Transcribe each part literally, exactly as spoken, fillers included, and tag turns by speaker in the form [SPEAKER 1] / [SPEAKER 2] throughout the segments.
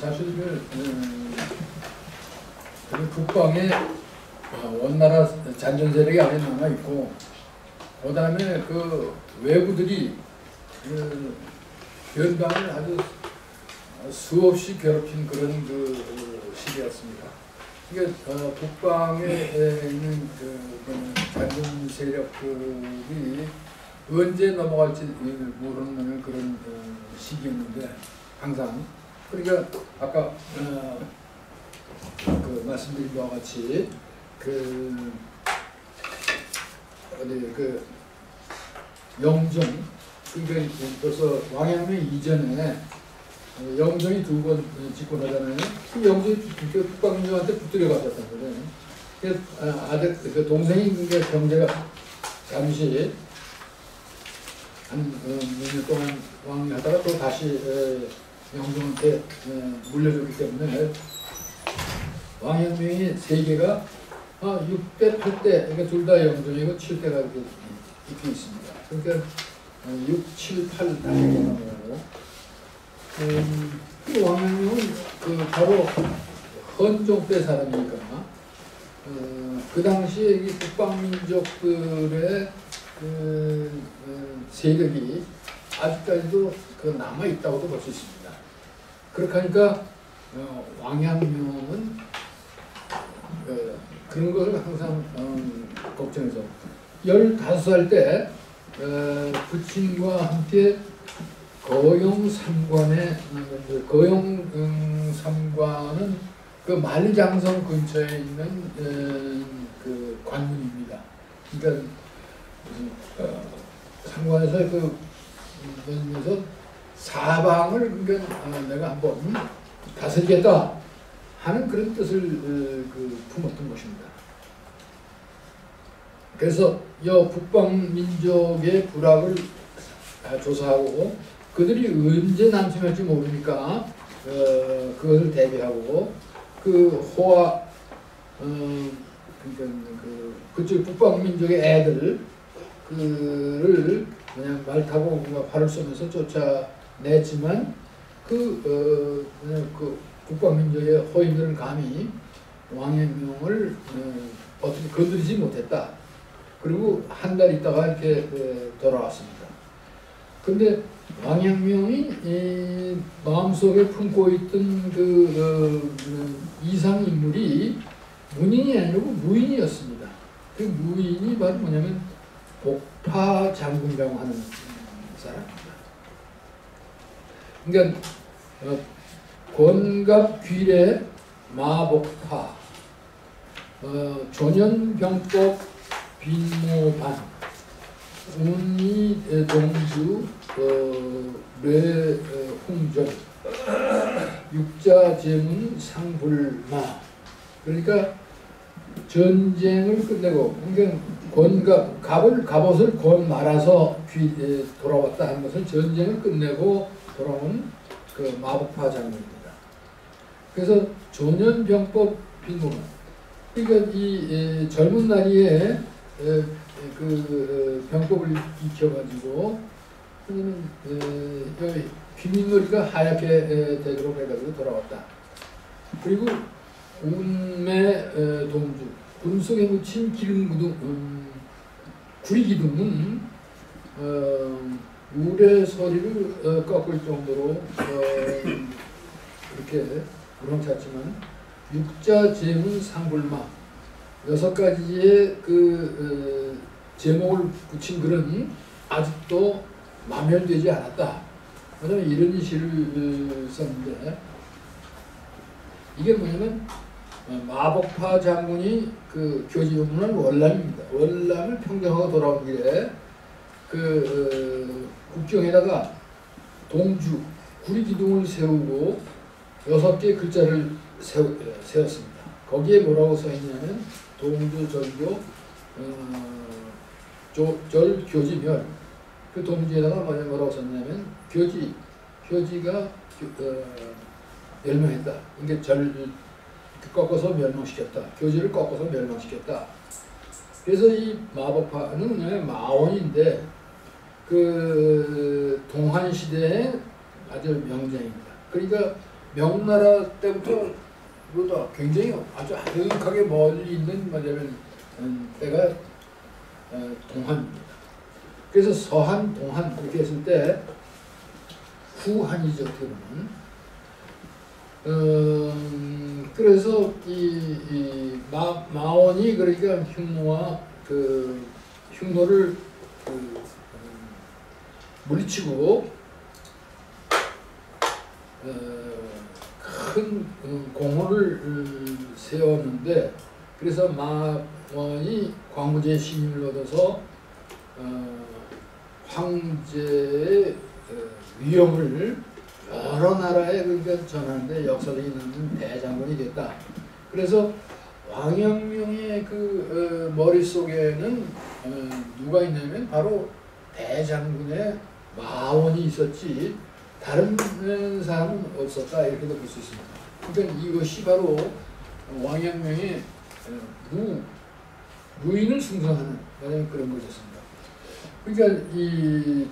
[SPEAKER 1] 사실 그, 음, 그 북방에 원나라 잔존 세력이 안에 남아 있고, 그 다음에 그 외부들이 그 변방을 아주 수없이 괴롭힌 그런 그 시기였습니다. 이게 어, 북방에 있는 그 잔존 세력들이 언제 넘어갈지 모르는 그런 어, 시기였는데 항상 그러니까 아까 어, 그 말씀드린 바와 같이 그 어디 그 영종 그러니까 벌써 왕양명 이전에 영종이 두 번 짓고 나잖아요. 그 영종이 그 북방민족한테 붙들려 갔었던 거예요. 그 아들 그 동생이 그 경제가 잠시 한 몇 년 동안 왕하다가 또 다시 영종한테 물려줬기 때문에 왕양명이 세계가 아, 육 대, 팔 대, 그러니까 둘 다 영종이고 칠 대가 이렇게 있게 있습니다. 그러니까 육, 칠, 팔 단계가 나오고 음, 그 왕양명은 그 바로 헌종 때 사람이니까 어, 그 당시에 이 북방민족들의 그 어, 세력이 아직까지도 그 남아 있다고도 볼 수 있습니다. 그렇게 하니까 어, 왕양명은 어, 그런 것을 항상 어, 걱정해서 열다섯 살 때 어, 부친과 함께 거용 삼관에 거용 음, 삼관은 그 만리장성 근처에 있는 어, 그 관문입니다. 그러니까 어, 삼관에서 그 그래서 사방을 그러니까 어, 내가 한번 다스리겠다 하는 그런 뜻을 어, 그 품었던 것입니다. 그래서 여 북방 민족의 부락을 조사하고 그들이 언제 남침할지 모르니까 어, 그것을 대비하고 그 호화 어, 그러니까 그 그쪽 북방 민족의 애들 그를 그냥 말 타고 활을 쏘면서 쫓아냈지만 그, 어, 그냥 그 북방 민족의 호인들은 감히 왕양명을 어, 어떻게 건드리지 못했다. 그리고 한 달 있다가 이렇게 어, 돌아왔습니다. 근데 왕양명이 이 마음속에 품고 있던 그, 어, 그 이상 인물이 문인이 아니고 무인이었습니다. 그 무인이 바로 뭐냐면 복파 장군이라고 하는 사람입니다. 그러니까 어, 권갑 귀래 마복파 어, 조년병법 빈모반 운이 동주 어, 뇌 어, 홍전 육자제문 상불마 그러니까 전쟁을 끝내고 그러니까 권갑 갑을 갑옷을 권 말아서 귀, 에, 돌아왔다 하는 것은 전쟁을 끝내고 돌아온 그 마복파 장군입니다. 그래서 조년병법 빈모반 그러니까 이 에, 젊은 나이에 에, 그 병법을 익혀가지고 그러면 귀민머리가 하얗게 에, 되도록 해가지고 돌아왔다. 그리고 운매 동주 군속에 묻힌 기름기둥 음, 구리기둥은 어, 우레 소리를 어, 꺾을 정도로 어, 이렇게 우렁찼지만 육자제문 상불마 여섯 가지의 그 어, 제목을 붙인 글은 아직도 마멸되지 않았다. 왜냐면 이런 시를 어, 썼는데 이게 뭐냐면 마복파 장군이 그 교지문은 월남입니다. 월남을 평정하고 돌아온 길에 그 어, 국경에다가 동주 구리기둥을 세우고 여섯 개의 글자를 세우, 세웠습니다. 거기에 뭐라고 써있냐면 동주 절교 어, 조, 절 교지멸 그 동주에다가 뭐라고 썼냐면 교지 교지가 어, 멸망했다. 이게 절 꺾어서 멸망시켰다. 교지를 꺾어서 멸망시켰다. 그래서 이 마법파는 마원인데 그 동한 시대의 아주 명장입니다. 그러니까 명나라 때부터 그것도 굉장히 아주 아득하게 멀리 있는 뭐냐면 때가 동한입니다. 그래서 서한, 동한 이렇게 했을 때 후한이죠, 어떻게 보면. 음, 그래서 이, 이 마, 마원이 그러니까 흉노와 그 흉노를 그, 음, 물리치고 어, 큰 음, 공헌을 음, 세웠는데, 그래서 마원이 광무제의 신임을 얻어서 어, 황제의 어, 위엄을 여러 나라에 그러니까 전하는데 역사적인 남는 대장군이 됐다. 그래서 왕양명의 그 어, 머릿속에는 어, 누가 있냐면 바로 대장군의 마원이 있었지 다른 사람은 없었다, 이렇게도 볼 수 있습니다. 그러니까 이것이 바로 왕양명의 무, 무인을 숭상하는 그런 것이었습니다. 그러니까 이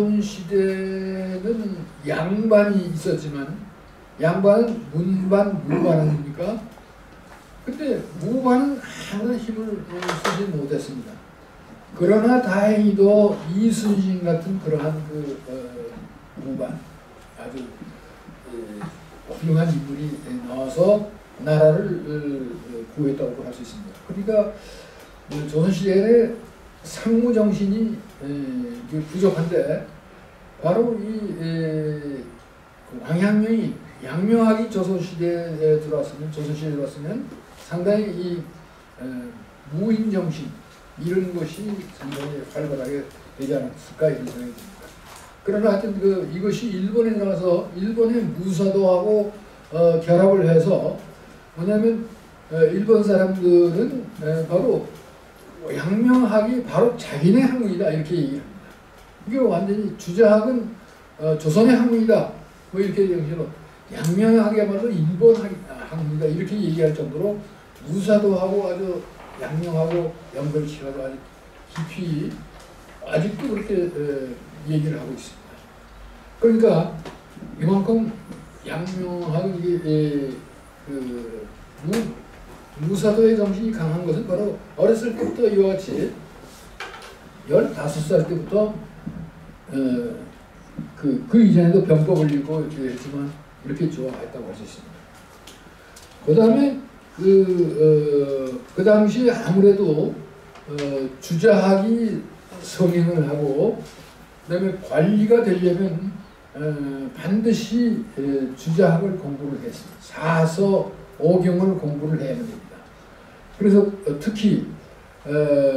[SPEAKER 1] 조선시대는 양반이 있었지만 양반은 문반, 무반 아닙니까? 근데 무반은 아무런 힘을 쓰지 못했습니다. 그러나 다행히도 이순신 같은 그러한 그 어, 무반, 아주 에, 훌륭한 인물이 나와서 나라를 어, 구했다고 할 수 있습니다. 그러니까 조선시대에 상무 정신이 에, 부족한데 바로 이 에, 왕양명이 양명하기 조선시대에 들어왔으면 조선시대에 들어왔으면 상당히 이 에, 무인 정신 이런 것이 상당히 활발하게 되지 않았을까 이런 생각이 듭니다. 그러나 하여튼 그 이것이 일본에 나와서 일본의 무사도하고 어, 결합을 해서 뭐냐면 어, 일본 사람들은 에, 바로 양명학이 바로 자기네 학문이다 이렇게 얘기합니다. 이게 완전히 주자학은 어, 조선의 학문이다 뭐 이렇게 얘기해서 양명학이야말로 일본 학문이다 이렇게 얘기할 정도로 무사도하고 아주 양명하고 연결시켜서 아주 깊이 아직도 그렇게 에, 얘기를 하고 있습니다. 그러니까 이만큼 양명하고 이게 에, 그 무, 무사도의 정신이 강한 것은 바로 어렸을 때부터 이와 같이 열다섯 살 때부터 어, 그, 그 이전에도 병법을 읽고 이렇게 했지만 이렇게 좋아했다고 할 수 있습니다. 그 다음에 그, 어, 그 당시에 아무래도 어, 주자학이 성행을 하고 그 다음에 관리가 되려면 어, 반드시 에, 주자학을 공부를 했습니다. 사서 오경을 공부를 해야 됩니다. 그래서 어, 특히 어,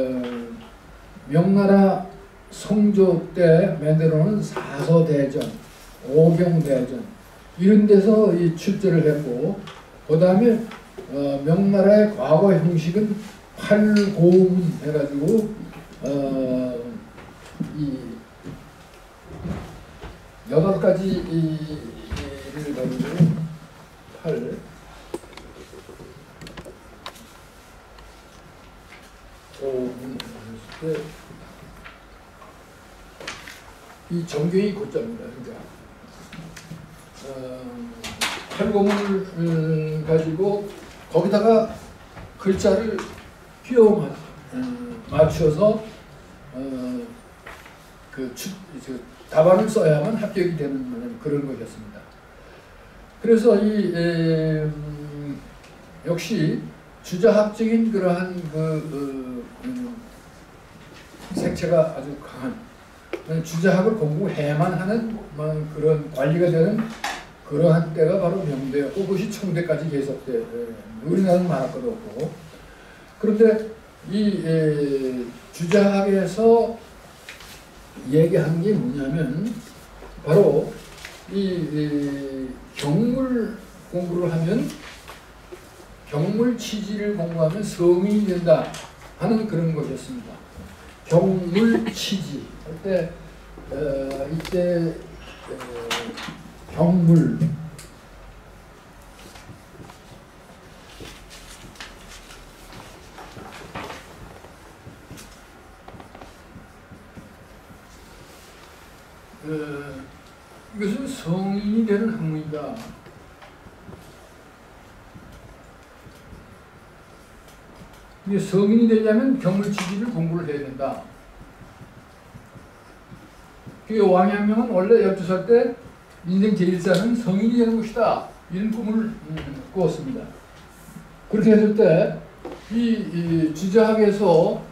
[SPEAKER 1] 명나라 성조 때 만들어놓은 사서대전, 오경대전 이런 데서 이 출제를 했고 그 다음에 어, 명나라의 과거 형식은 팔고문 해가지고 어, 이 여덟 가지 이를 가지고 팔 고문 했을 때 이 정경이 고자입니다. 그러니까 어, 팔고문을 가지고 거기다가 글자를 끼워 맞춰서 어, 그 주, 답안을 써야만 합격이 되는 그런 것이었습니다. 그래서 이 에, 음, 역시 주자학적인 그러한 그 어, 음, 색채가 아주 강한 주자학을 공부해야만 하는 뭐 그런 관리가 되는 그러한 때가 바로 명대였고 그것이 청대까지 계속돼. 우리나라는 말할 것도 없고. 그런데 이 에, 주자학에서 얘기한 게 뭐냐면 바로 이, 이 경물 공부를 하면 경물 치지를 공부하면 성인이 된다 하는 그런 것이었습니다. 경물 치지 할 때 어, 이때 어, 경물 어, 이것은 성인이 되는 학문이다. 이게 성인이 되려면 경물치지를 공부를 해야 된다. 그 왕양명은 원래 열두 살 때 인생 제일사는 성인이 되는 것이다. 이런 꿈을 음, 꾸었습니다. 그렇게 했을 때 이, 이 주자학에서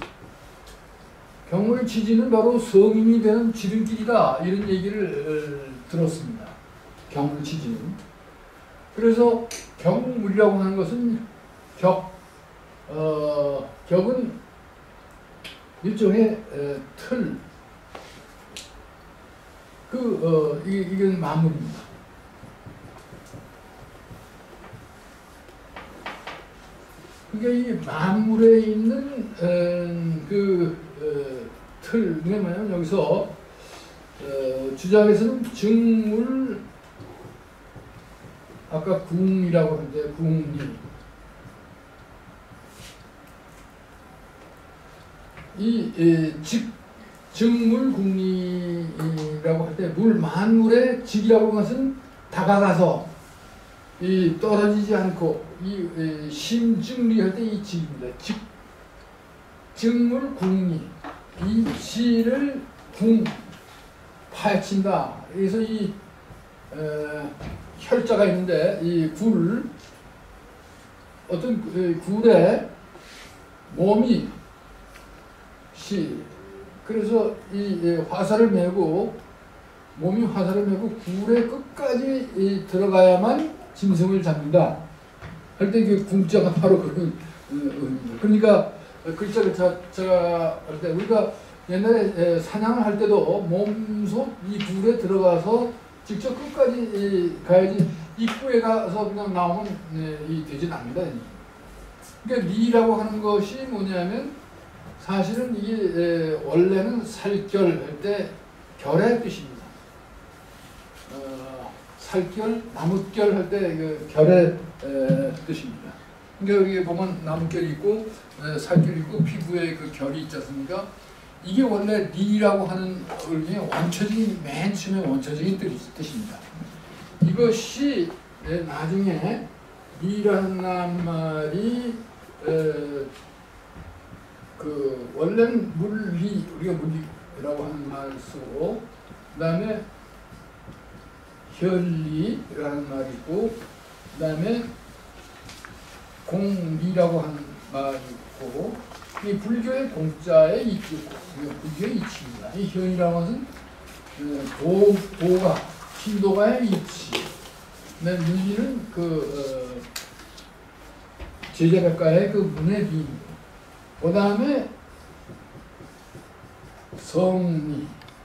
[SPEAKER 1] 경물치지는 바로 성인이 되는 지름길이다. 이런 얘기를 어, 들었습니다. 경물치지는. 그래서 경물이라고 하는 것은 격, 어, 격은 일종의 에, 틀, 그, 어, 이게, 이건 만물입니다. 그러니까 이 만물에 있는, 에, 그, 에, 틀, 그게 뭐냐면 여기서, 어, 주작에서는 증물, 아까 궁이라고 하는데, 궁리. 이, 에, 즉, 증물궁리라고 할 때 물 만물의 직이라고 하는 것은 다가가서 이 떨어지지 않고 이, 이 심증리할 때 이 직입니다. 즉 증물궁리 이 시를 궁 파헤친다. 그래서 이 에, 혈자가 있는데 이 굴 어떤 굴에 몸이 시 그래서 이 화살을 메고 몸이 화살을 메고 굴의 끝까지 들어가야만 짐승을 잡는다. 할 때 그 궁자가 바로 그런 의미입니다. 그러니까 글자를 제가 할 때 우리가 옛날에 사냥을 할 때도 몸속 이 굴에 들어가서 직접 끝까지 가야지 입구에 가서 그냥 나오면 이 되진 않는다. 그러니까 리라고 하는 것이 뭐냐면 사실은 이게 에, 원래는 살결 할 때 결의 뜻입니다. 어, 살결, 나뭇결 할 때 그 결의 에, 뜻입니다. 그러니까 여기 보면 나뭇결이 있고 에, 살결이 있고 피부에 그 결이 있지 않습니까? 이게 원래 리라고 하는 의미의 원초적인 맨 처음에 원초적인 뜻입니다. 이것이 에, 나중에 리라는 말이 에, 그 원래는 물리 우리가 물리라고 하는 말을 쓰고 그다음에 혈리라는 말이 있고 그다음에 공리라고 하는 말이 있고 이 불교의 공자의 이치고 불교의 이치입니다. 이 혈이라는 것은 도 도가 신도가의 이치. 그다음에 물리는 그 어, 제자백가의 그 문의 비. 그 다음에 성리,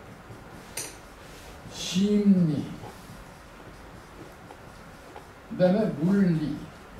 [SPEAKER 1] 심리, 그 다음에 물리.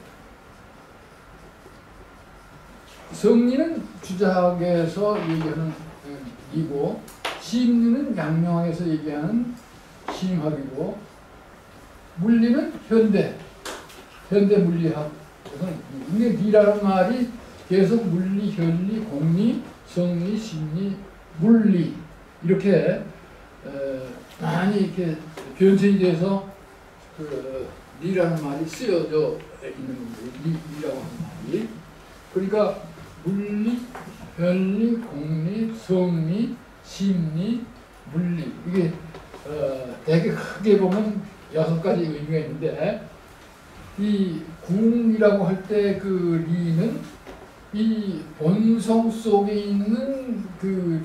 [SPEAKER 1] 성리는 주자학에서 얘기하는 이고 심리는 양명학에서 얘기하는 심학이고 물리는 현대, 현대 물리학. 이게 리라는 말이 계속 물리, 현리, 공리, 성리, 심리, 물리 이렇게 에, 많이 이렇게 변천이 돼서 그 리라는 말이 쓰여져 있는 겁니다. 리, 리라고 하는 말이. 그러니까 물리, 현리, 공리, 성리, 심리, 물리 이게 어, 되게 크게 보면 여섯 가지 의미가 있는데 이 궁이라고 할 때 그 리는 이 본성 속에 있는 그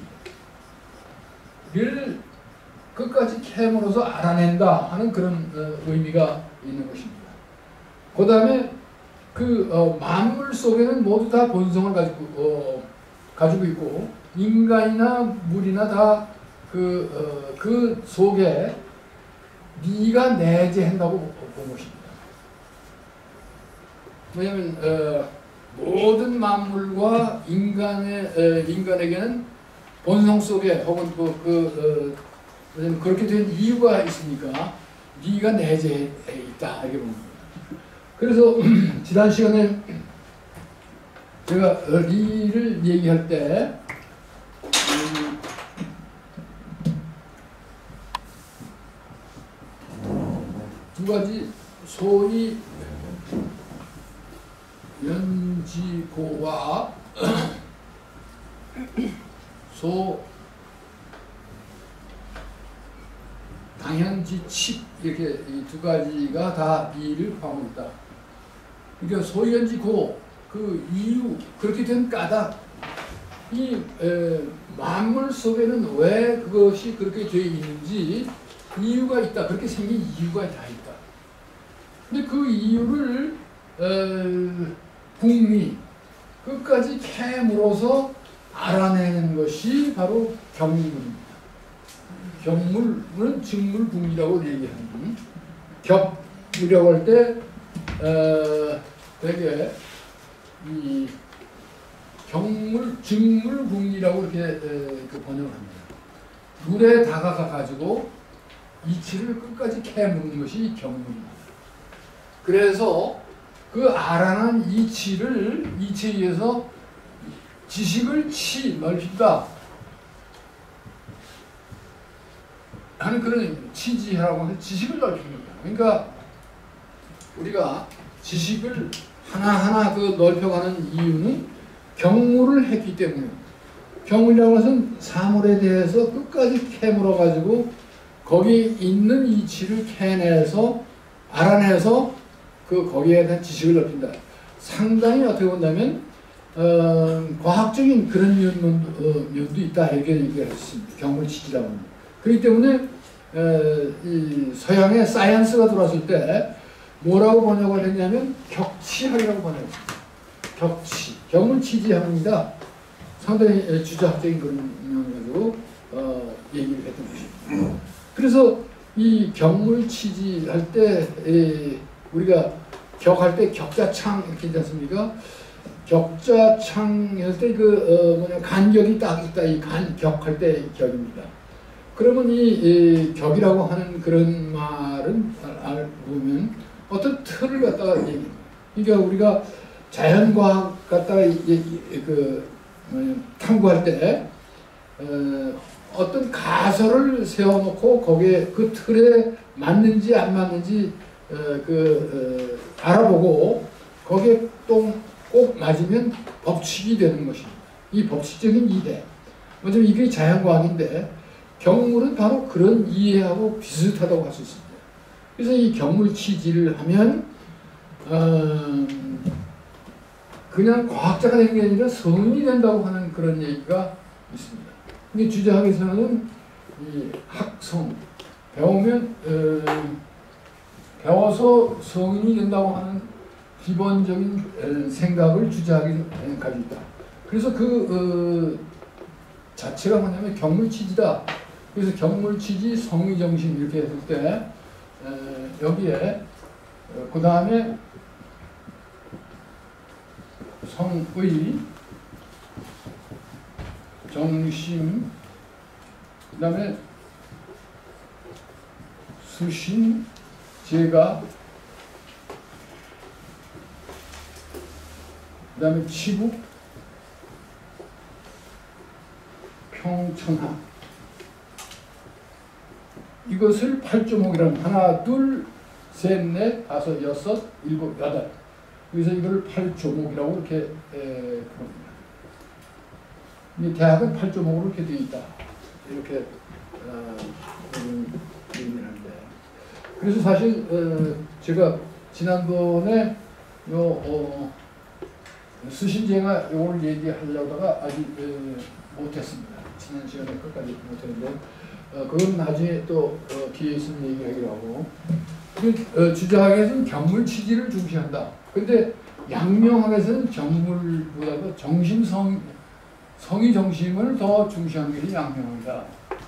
[SPEAKER 1] 리를 끝까지 캐물어서 알아낸다 하는 그런 어, 의미가 있는 것입니다. 그 다음에 그 어, 만물 속에는 모두 다 본성을 가지고 어, 가지고 있고 인간이나 물이나 다 그 어, 그 속에 리가 내재한다고 본 것입니다. 왜냐하면 어, 모든 만물과 인간의 에, 인간에게는 본성 속에 혹은 그, 그 어, 그렇게 된 이유가 있으니까 리가 내재해 있다 이렇게 봅니다. 그래서 지난 시간에 제가 리를 얘기할 때 두 가지 소위 연지 당현지고와 소 당현지칩 이렇게 이 두 가지가 다 이를 포함하고 있다. 그러니까 소현지고 그 이유 그렇게 된 까닭 이 에, 만물 속에는 왜 그것이 그렇게 되어 있는지 이유가 있다. 그렇게 생긴 이유가 다 있다. 근데 그 이유를 에, 궁리 끝까지 캐물어서 알아내는 것이 바로 경물입니다. 경물은 직물궁리라고 얘기하는 격이라고 할 때 어, 되게 이 경물, 직물궁리라고 이렇게 에, 그 번역을 합니다. 물에 다가가 가지고 이치를 끝까지 캐무는 것이 경물입니다. 그래서 그 알아난 이치를 이치에 의해서 지식을 치 넓힌다 하는 그런 치지라고 하는 지식을 넓힙니다. 그러니까 우리가 지식을 하나하나 그 넓혀가는 이유는 경물을 했기 때문에 경물이라고 해서는 사물에 대해서 끝까지 캐물어 가지고 거기 있는 이치를 캐내서 알아내서 그 거기에 대한 지식을 넓힌다. 상당히 어떻게 본다면 어, 과학적인 그런 면도, 어, 면도 있다 이렇게 얘기했습니다. 경물치지라고 합니다. 그렇기 때문에 어, 이 서양의 사이언스가 들어왔을 때 뭐라고 번역을 했냐면 격치학이라고 번역했습니다. 격치, 경물치지학입니다. 상당히 주자학적인 그런 면을 가지고 어, 얘기를 했던 것입니다. 그래서 이 경물치지 할 때 우리가 격할 때 격자창 이렇게 있지 않습니까? 격자창 할 때 그 어, 뭐냐 간격이 딱 있다. 이 간 격할 때 격입니다. 그러면 이, 이 격이라고 하는 그런 말은 알 보면 어떤 틀을 갖다가 얘기합니다. 그러니까 우리가 자연과학 갖다가 그 뭐냐, 탐구할 때 어, 어떤 가설을 세워놓고 거기에 그 틀에 맞는지 안 맞는지 어, 그 어, 알아보고 거기에 또 꼭 맞으면 법칙이 되는 것입니다. 이 법칙적인 이해. 먼저 이게 자연과학인데 경물은 바로 그런 이해하고 비슷하다고 할 수 있습니다. 그래서 이 경물치지를 하면 어, 그냥 과학자가 되는 게 아니라 성인이 된다고 하는 그런 얘기가 있습니다. 근데 주자학에서는 이 학성 배우면 어, 배워서 성인이 된다고 하는 기본적인 생각을 주자학이 가지고 있다. 그래서 그 어, 자체가 뭐냐면 경물치지다. 그래서 경물치지 성의정신 이렇게 했을 때 에, 여기에 어, 그 다음에 성의 정심 그 다음에 수신 제가 그 다음에 치국 평천하 이것을 팔조목이라는 하나 둘 셋 넷 다섯 여섯 일곱 여덟 그래서 이걸 팔조목이라고 이렇게 에, 그럽니다. 이 대학은 팔조목으로 이렇게 되어 있다 이렇게 어, 얘기를 하는데 그래서 사실 어, 제가 지난번에 요 어, 수신제가 요걸 얘기하려다가 아직 에, 못했습니다. 지난 시간에 끝까지 못했는데 어, 그건 나중에 또 어, 기회 있으면 얘기하기로 하고 어, 주자학에서는 경물치지를 중시한다. 근데 양명학에서는 경물보다도 정심성 성의 정심을 더 중시하는 것이 양명학이다.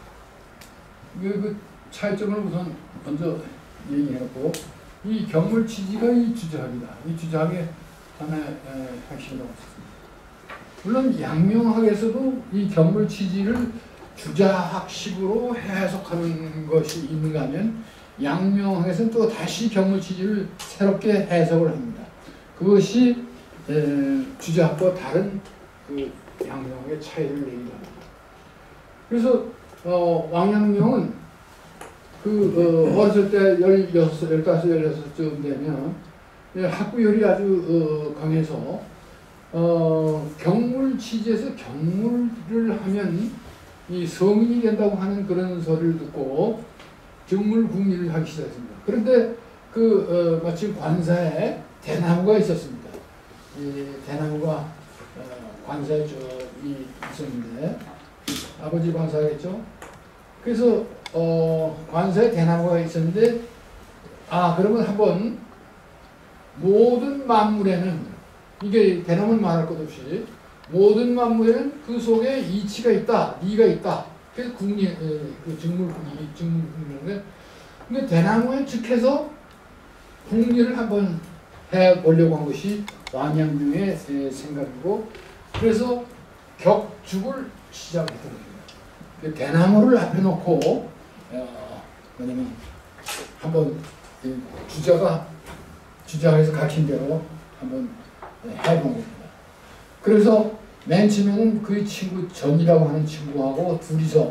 [SPEAKER 1] 그 차이점을 우선 먼저 얘기해놓고 이 경물치지가 이 주자학이다. 이 주자학의 하나의 핵심이라고 했습니다. 물론 양명학에서도 이 경물치지를 주자학식으로 해석하는 것이 있는가 하면 양명학에서는 또 다시 경물치지를 새롭게 해석을 합니다. 그것이 에, 주자학과 다른 그 양명학의 차이를 얘기합니다. 그래서 어, 왕양명은 그 어, 어렸을 때 열여섯, 열다섯, 열여섯쯤 되면 학구열이 아주 어, 강해서 어, 경물 취지에서 경물을 하면 이 성인이 된다고 하는 그런 소리를 듣고 정물궁리를 하기 시작했습니다. 그런데 그 어, 마침 관사에 대나무가 있었습니다. 이 대나무가 어, 관사에 저기 있었는데 아버지 관사겠죠. 그래서 어, 관사에 대나무가 있었는데 아 그러면 한번 모든 만물에는 이게 대나무는 말할 것 없이 모든 만물에는 그 속에 이치가 있다, 리가 있다. 그래서 궁리, 그 직물궁리, 직물궁리인데, 근데 대나무에 즉해서 궁리를 한번 해보려고 한 것이 왕양명의 생각이고, 그래서 격죽을 시작했던 겁니다. 대나무를 앞에 놓고, 어, 뭐냐면, 한번 주자가, 주자에서 가르친 대로 한번 해본 겁니다. 그래서 맨 처음에는 그 친구 전이라고 하는 친구하고 둘이서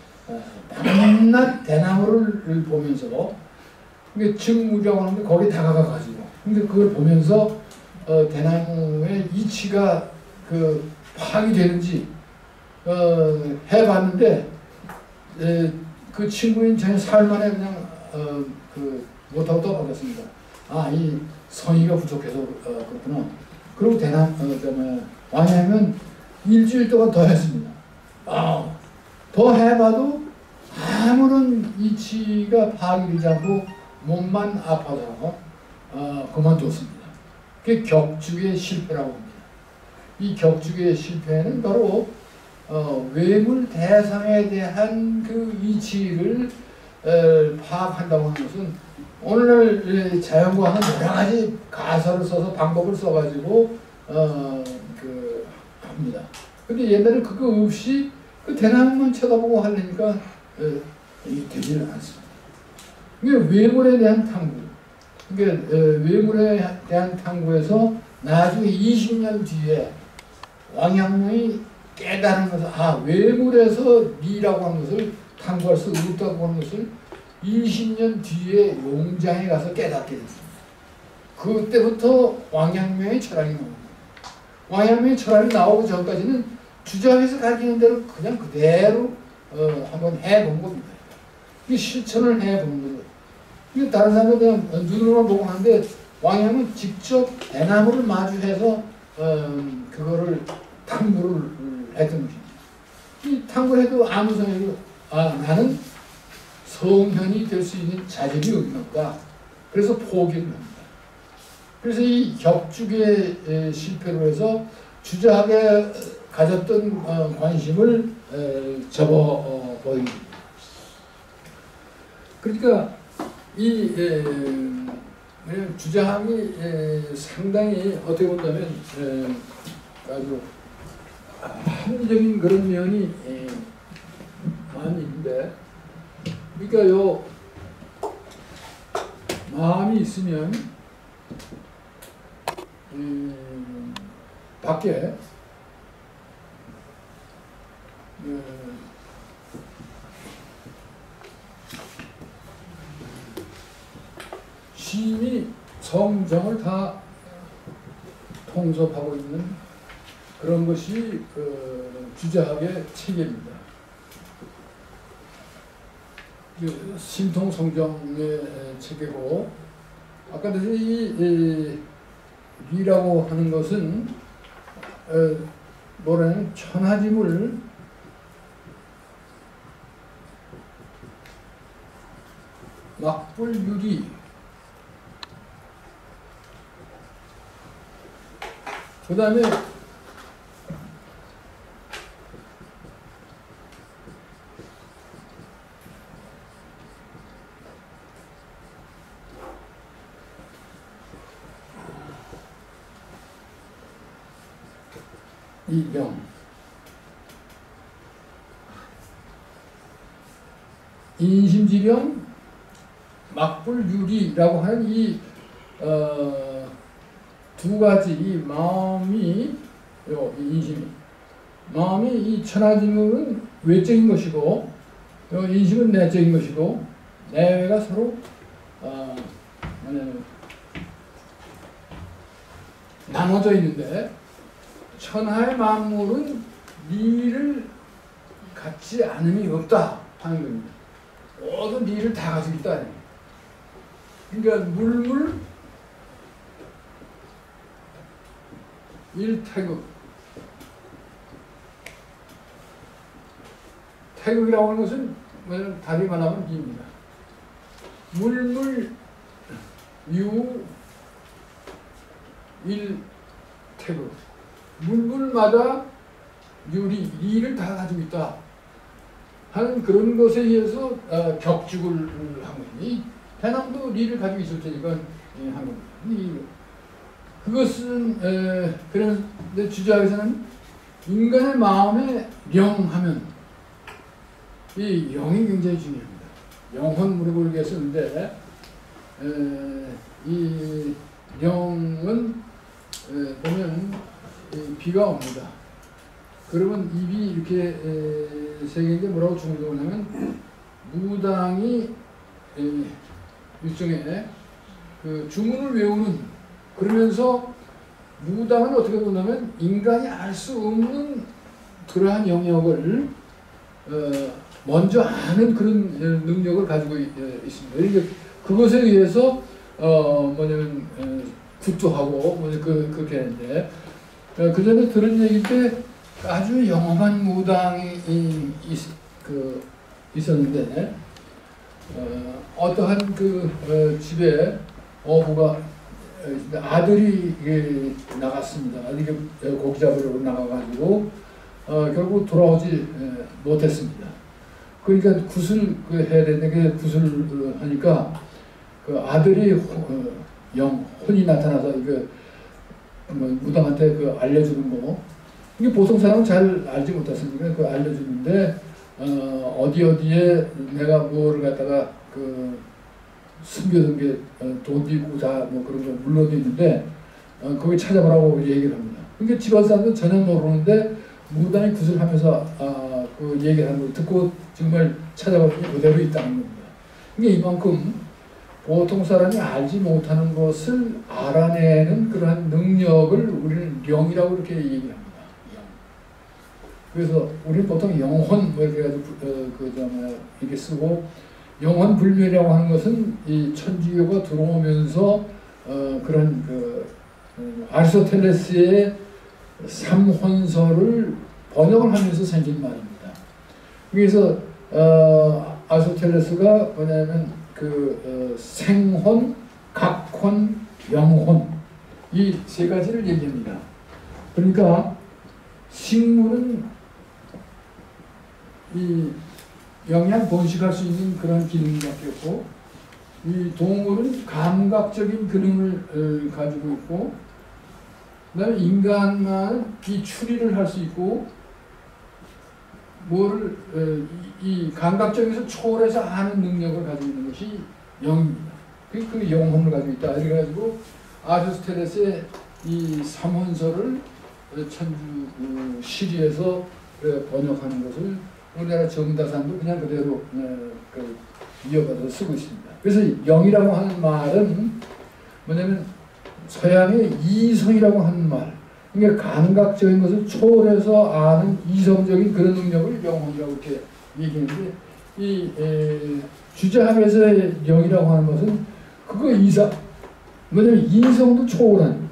[SPEAKER 1] 밤낮 대나무를 보면서 증무라고 하는데 거기 다가가가지고 근데 그걸 보면서 어, 대나무의 이치가 그 파악이 되는지 어, 해봤는데 에, 그 친구인 전혀 사흘 만에 그냥 어, 그 못하고 떠나갔습니다. 아, 이 성의가 부족해서 어, 그렇구나. 그리고 대나무 어, 왕양은 일주일 동안 더 했습니다. 아, 더 해봐도 아무런 이치가 파악이 되지 않고 몸만 아파서 어, 그만뒀습니다. 그게 격죽의 실패라고 합니다. 이 격죽의 실패는 바로 어, 외물 대상에 대한 그 이치를 에, 파악한다고 하는 것은 오늘날 자연과학은 여러 가지 가설을 써서 방법을 써가지고 어, 그 합니다. 근데 옛날에 그거 없이 그 대나무만 쳐다보고 하려니까 어, 이게 되지는 않습니다. 이게 외물에 대한 탐구. 이게 어, 외물에 대한 탐구에서 나중에 이십 년 뒤에 왕양명이 깨달은 것을 아 외물에서 리라고 하는 것을 탐구할 수 없다고 하는 것을 이십 년 뒤에 용장에 가서 깨닫게 됐습니다. 그때부터 왕양명의 철학이 나옵니다. 왕양명의 철학이 나오기 전까지는 주장에서 가르치는 대로 그냥 그대로 어, 한번 해본 겁니다. 이 실천을 해보는 거죠. 이게 다른 사람들 그냥 눈으로만 보고 하는데 왕양은 직접 대나무를 마주해서 어, 그거를 탐구를 했던 것입니다. 이 탐구를 해도 아무 소용이 아 나는 성현이 될 수 있는 자질이 없는가. 그래서 포기를 합니다. 그래서 이 격죽의 실패로 해서 주저하게 가졌던 관심을 접어버린 겁니다. 그러니까 이 주저함이 상당히 어떻게 본다면 아주 합리적인 그런 면이 많이 있는데 그러니까 요 마음이 있으면 음, 밖에 음, 심히 성정을 다 통섭하고 있는 그런 것이 그 주자학의 체계입니다. 그 신통성정의 체계고 아까 전에 이, 이 리라고 하는 것은 어, 뭐라는 천하짐을 막불유리 그 다음에 이병 인심지병 막불유리라고 하는 이 어, 두 가지 이 마음이 요 인심이 마음이 이 천하지물은 외적인 것이고 요 인심은 내적인 것이고 내외가 서로 어, 나눠져 있는데 천하의 만물은 리를 갖지 않음이 없다 하는 겁니다. 모든 리를 다 가지고 있다. 그러니까 물물 일태극. 태극이라고 하는 것은 다리 말하면 리입니다. 물물 유 일태극. 물물마다 유리, 리를 다 가지고 있다 하는 그런 것에 의해서 어, 격죽을 한 거니. 해남도 리를 가지고 있을 테니까 예, 한 겁니다. 이, 그것은 에, 그런데 주자에서는 인간의 마음에 영하면 이 영이 굉장히 중요합니다. 영혼 무릎을 이렇게 쓰는데 에, 이 영은 에, 보면 에, 비가 옵니다. 그러면 입이 이렇게 에, 세 개인데 뭐라고 중국어로 하면 무당이 에, 일종의 그 주문을 외우는, 그러면서 무당은 어떻게 보냐면 인간이 알 수 없는 그러한 영역을 어, 먼저 아는 그런 능력을 가지고 있습니다. 그러니까 그것에 의해서 어 뭐냐면 어, 굿도하고 뭐 그 그렇게 하는데 어, 그 전에 들은 얘기인데 아주 영험한 무당이 이, 이, 그 있었는데 어, 어떠한 그 어, 집에 어부가 아들이 예, 나갔습니다. 아들이 고기 잡으러 나가가지고 어, 결국 돌아오지 예, 못했습니다. 그러니까 굿을 그 해야 되는데 굿을 하니까 그 아들이 호, 어, 영 혼이 나타나서 그 뭐, 무당한테 그 알려주는 거. 이게 보통 사람은 잘 알지 못했으니까 그 알려주는데 어, 어디 어디에 내가 뭐를 갖다가 그 숨겨둔 게 돈도 있고 다 뭐 그런 거 물론도 있는데 어, 거기 찾아보라고 얘기를 합니다. 그러니까 집안 사람들 전혀 모르는데 무당이 굿을 하면서 아, 그 얘기를 하는 걸 듣고 정말 찾아봤더니 그대로 있다는 겁니다. 그러니까 이만큼 보통 사람이 알지 못하는 것을 알아내는 그러한 능력을 우리는 영이라고 이렇게 얘기합니다. 영. 그래서 우리는 보통 영혼 뭐 이렇게 해가지고 어, 그 뭐야 이렇게 쓰고 영혼 불멸이라고 하는 것은 이 천주교가 들어오면서 어, 그런 그 어, 아리스토텔레스의 삼혼설을 번역을 하면서 생긴 말입니다. 그래서 어, 아리스토텔레스가 뭐냐면 그 어, 생혼, 각혼, 영혼 이 세 가지를 얘기합니다. 그러니까 식물은 이 영양 번식할 수 있는 그런 기능밖에 없고 이 동물은 감각적인 기능을 어, 가지고 있고 그다음에 인간만 이 추리를 할 수 있고 뭐를 어, 이, 이 감각적에서 초월해서 아는 능력을 가지고 있는 것이 영입니다. 그, 그 영혼을 가지고 있다. 그래가지고 아리스토텔레스의 이 삼혼설을 천주 그 시리에서 어, 번역하는 것을 우리나라 정다산도 그냥 그대로 어, 그 이어받아서 쓰고 있습니다. 그래서 영이라고 하는 말은 뭐냐면 서양의 이성이라고 하는 말, 그러니까 감각적인 것을 초월해서 아는 이성적인 그런 능력을 영혼이라고 이렇게 얘기하는데 이 에, 주자함에서의 영이라고 하는 것은 그거 이상, 뭐냐면 인성도 초월한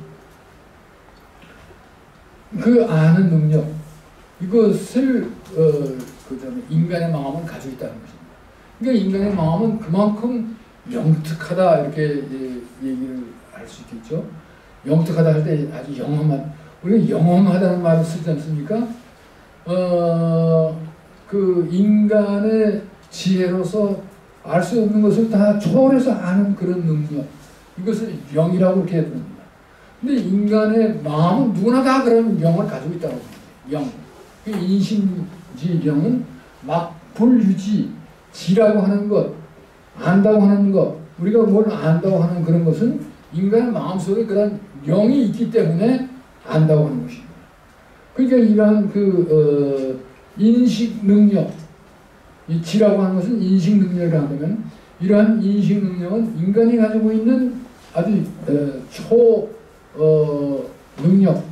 [SPEAKER 1] 그 아는 능력, 이것을 어, 그 인간의 마음은 가지고 있다는 것입니다. 그러니까 인간의 마음은 그만큼 영특하다 이렇게 예, 얘기를 할 수 있겠죠. 영특하다 할 때 아주 영험한, 우리가 영험하다는 말을 쓰지 않습니까? 어, 그 인간의 지혜로서 알 수 없는 것을 다 초월해서 아는 그런 능력, 이것을 영이라고 이렇게 부릅니다. 근데 인간의 마음은 누구나 다 그런 영을 가지고 있다고 합니다. 영. 그 인신지 영은 막 불유지, 지라고 하는 것, 안다고 하는 것, 우리가 뭘 안다고 하는 그런 것은 인간의 마음속에 그런 영이 있기 때문에 안다고 하는 것입니다. 그러니까 이러한 그 어, 인식 능력, 이 지라고 하는 것은 인식 능력이라 하면 이러한 인식 능력은 인간이 가지고 있는 아주 어, 초 어, 능력,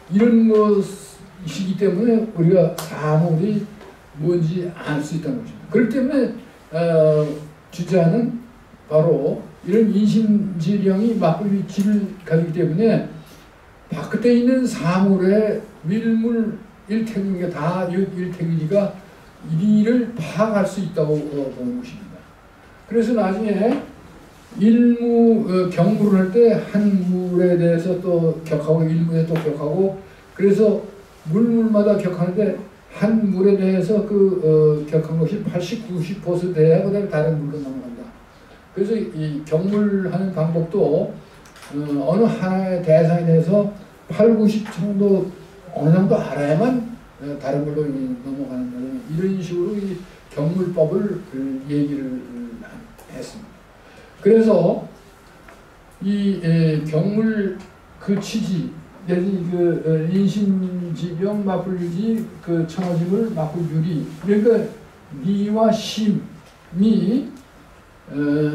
[SPEAKER 1] 이런 것이기 때문에 우리가 사물이 뭔지 알 수 있다는 것입니다. 그렇기 때문에 어, 주자는 바로 이런 인신지령이 맞불 위치를 가지기 때문에 바깥에 있는 사물의 밀물 일택이가 다 일택이가 이를 파악할 수 있다고 보는 것입니다. 그래서 나중에 일무 어, 경무를 할 때 한 물에 대해서 또 격하고 일무에 또 격하고 그래서 물물마다 격하는데 한 물에 대해서 그 어, 격한 것이 팔십, 구십 퍼센트 돼야 그다음에 다른 물로 넘어간다. 그래서 이 경물하는 방법도 어, 어느 하나의 대상에 대해서 팔, 구십 정도 어느 정도 알아야만 어, 다른 걸로 넘어가는 이런 식으로 이 경물법을 그 얘기를 했습니다. 그래서 이 에, 경물 그 취지 내지 그 어, 인신지병 맞불유지 그 청어지물 맞불유리 그러니까 미와 심이 어,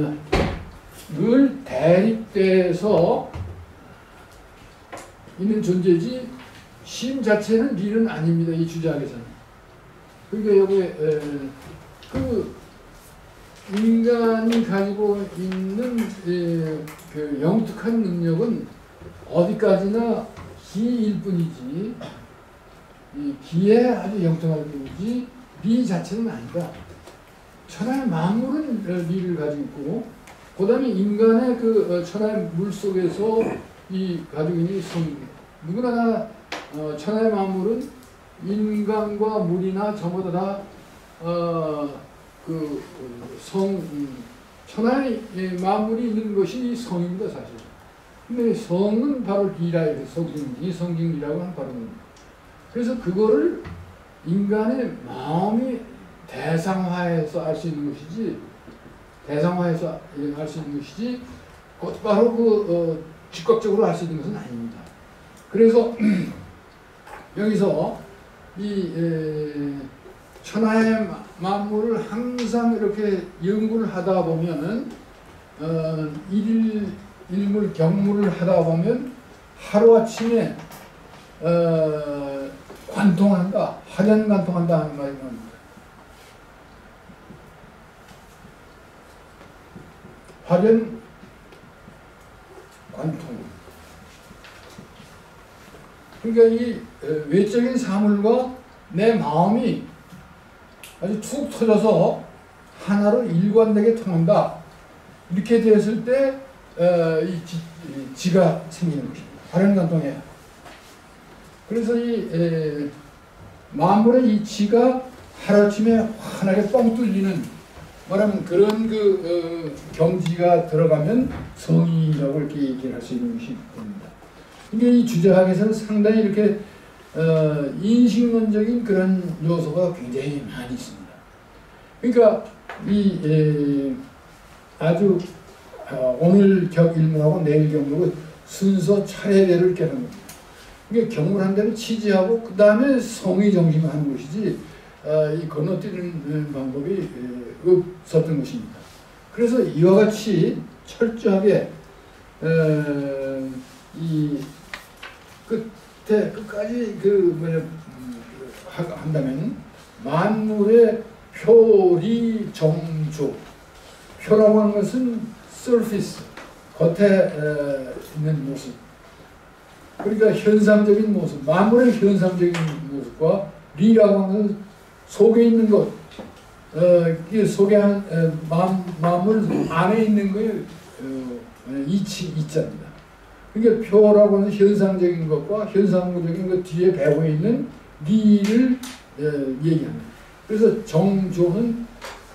[SPEAKER 1] 늘 대립돼서 있는 존재지 심 자체는 리는 아닙니다. 이 주자학에서는. 그러니까 여기 그 인간이 가지고 있는 에, 그 영특한 능력은 어디까지나 기일 뿐이지 이 기에 아주 영특할 뿐이지 리 자체는 아니다. 천하의 만물은 리를 가지고 있고 그 다음에 인간의 그 천하의 물 속에서 이 가지고 있는 성 누구나 어, 천하의 만물은 인간과 물이나 전부 다 어, 그 성, 음, 천하의 만물이 있는 것이 성입니다, 사실. 근데 성은 바로 리라, 성징, 성징이라고 하는 바로 겁니다. 그래서 그거를 인간의 마음이 대상화해서 알 수 있는 것이지, 대상화해서 알 수 있는 것이지, 곧 바로 그, 어, 직접적으로 알 수 있는 것은 아닙니다. 그래서, 여기서 이, 에, 천하의 만물을 항상 이렇게 연구를 하다 보면은, 어, 일, 일물, 경물을 하다 보면 하루아침에, 어, 관통한다, 화련관통한다 하는 말이 나옵니다. 화련, 관통. 그러니까 이 외적인 사물과 내 마음이 아주 툭 터져서 하나로 일관되게 통한다. 이렇게 되었을 때, 어, 이, 지, 이 지가 생기는 것입니다. 화련관통이에요. 그래서 이 에, 만물의 이 지가 하루아침에 환하게 뻥 뚫리는 말하면 그런 그 어, 경지가 들어가면 성이라고 이렇게 얘기를 할 수 있는 것이 됩니다. 이게 이 주자학에서는 상당히 이렇게 어, 인식론적인 그런 요소가 굉장히 많이 있습니다. 그러니까 이 에, 아주 어, 오늘 격 일문하고 내일 경문하고 순서 차례대로 깨는 겁니다. 이게 경문한 대로 취지하고 그 다음에 성의 정심을 하는 것이지 어, 이 건너뛰는 방법이 에, 없었던 것입니다. 그래서 이와 같이 철저하게 어, 이 끝에 끝까지 그 뭐냐 음, 한다면 만물의 표리 정조 표라고 하는 것은 surface 겉에 에, 있는 모습 그러니까 현상적인 모습 만물의 현상적인 모습과 리라고 하는 것은 속에 있는 것 어, 이 속에 한 에, 마음, 마음을 안에 있는 거에 어, 이치 이자입니다. 그러니까 표라고 하는 현상적인 것과 현상적인 것 뒤에 배고 있는 리를 에, 얘기합니다. 그래서 정조는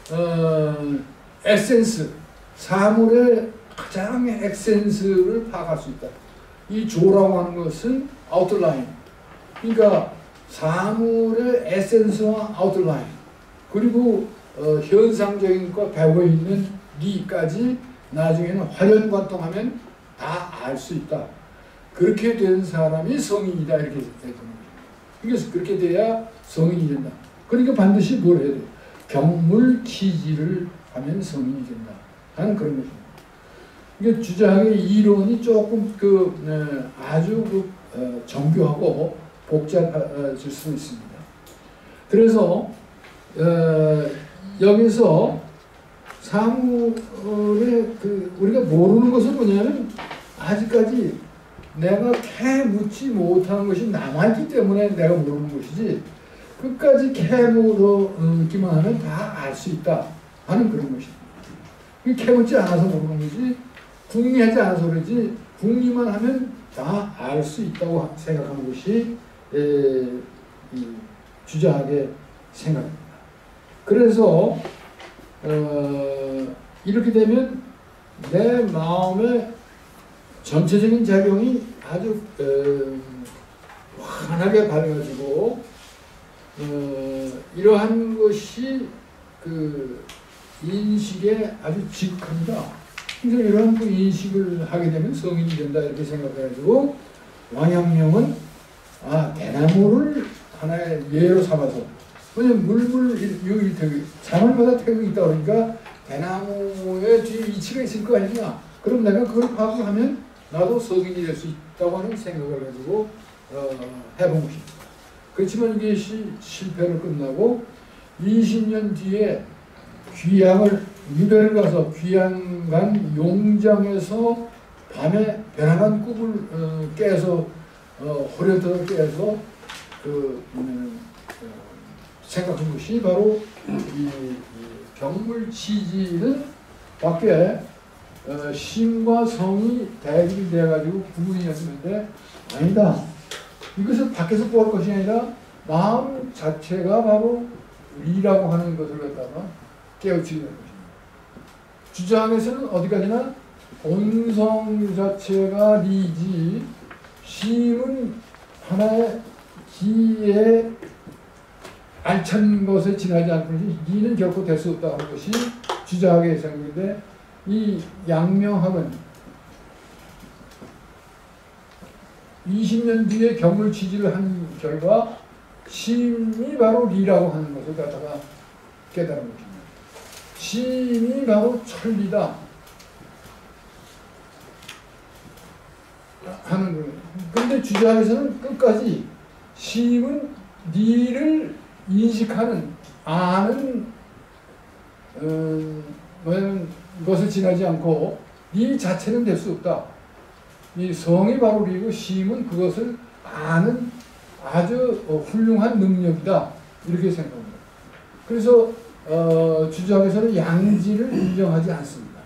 [SPEAKER 1] 어, 에센스, 사물의 가장 에센스를 파악할 수 있다. 이 조라고 하는 것은 아웃라인. 그러니까 사물의 에센스와 아웃라인 그리고 어, 현상적인 것 배고 있는 리까지 나중에는 화련관통하면 다 알 수 있다. 그렇게 된 사람이 성인이다 이렇게 되는 거예요. 그래서 그렇게 돼야 성인이 된다. 그러니까 반드시 뭘 해야 돼? 경물치지를 하면 성인이 된다 하는 그런 것입니다. 이게 주자학의 이론이 조금 그 네, 아주 그 어, 정교하고 복잡해질 수 있습니다. 그래서 어, 여기서 사물의 그 우리가 모르는 것은 뭐냐면 아직까지 내가 캐묻지 못한 것이 남아있기 때문에 내가 모르는 것이지 끝까지 캐묻기만 하면 다 알 수 있다 하는 그런 것입니다. 캐묻지 않아서 모르는 거지 궁리하지 않아서 그러지 궁리만 하면 다 알 수 있다고 생각하는 것이 에, 이 주저하게 생각합니다. 그래서 어, 이렇게 되면 내 마음의 전체적인 작용이 아주 어, 환하게 밝아지고 어, 이러한 것이 그 인식에 아주 지극합니다. 그래서 이런 그 인식을 하게 되면 성인이 된다 이렇게 생각해가지고 왕양명은 아 대나무를 하나의 예로 삼아서 왜냐면 물물 여기 되게 자물마다 태극이 있다 그러니까 대나무의 뒤에 이치가 있을 거 아니냐. 그럼 내가 그걸 파악하면 나도 성인이 될 수 있다고 하는 생각을 가지고 어, 해본 것입니다. 그렇지만 이게 시, 실패로 끝나고 이십 년 뒤에 귀양을 유배를 가서 귀양 간 용장에서 밤에 벼랑한 꿈을 어, 깨서 어, 호련토를 깨서 그 음, 어, 생각한 것이 바로 이, 이 병물치지는 밖에 어, 신과 성이 대립이 돼가지고 구분이었는데 아니다. 이것을 밖에서 볼 것이 아니라 마음 자체가 바로 리라고 하는 것을 갖다가 깨우치게 되는 것입니다. 주장에서는 어디까지나 본성 자체가 리지 심은 하나의 기에 알찬 것에 지나지 않고는 리는 결코 될 수 없다 하는 것이 주장의 생각인데 이 양명학은 이십 년 뒤에 경물치지를 한 결과 심이 바로 리라고 하는 것을 갖다가 깨달은 것입니다. 심이 바로 천리다 하는 거예요. 그런데 주자에서는 끝까지 심은 리를 인식하는 아는 어, 뭐냐면 것을 지나지 않고 리 자체는 될 수 없다. 이 성이 바로 리고 심은 그것을 아는 아주 훌륭한 능력이다. 이렇게 생각합니다. 그래서 어, 주장에서는 양지를 인정하지 않습니다.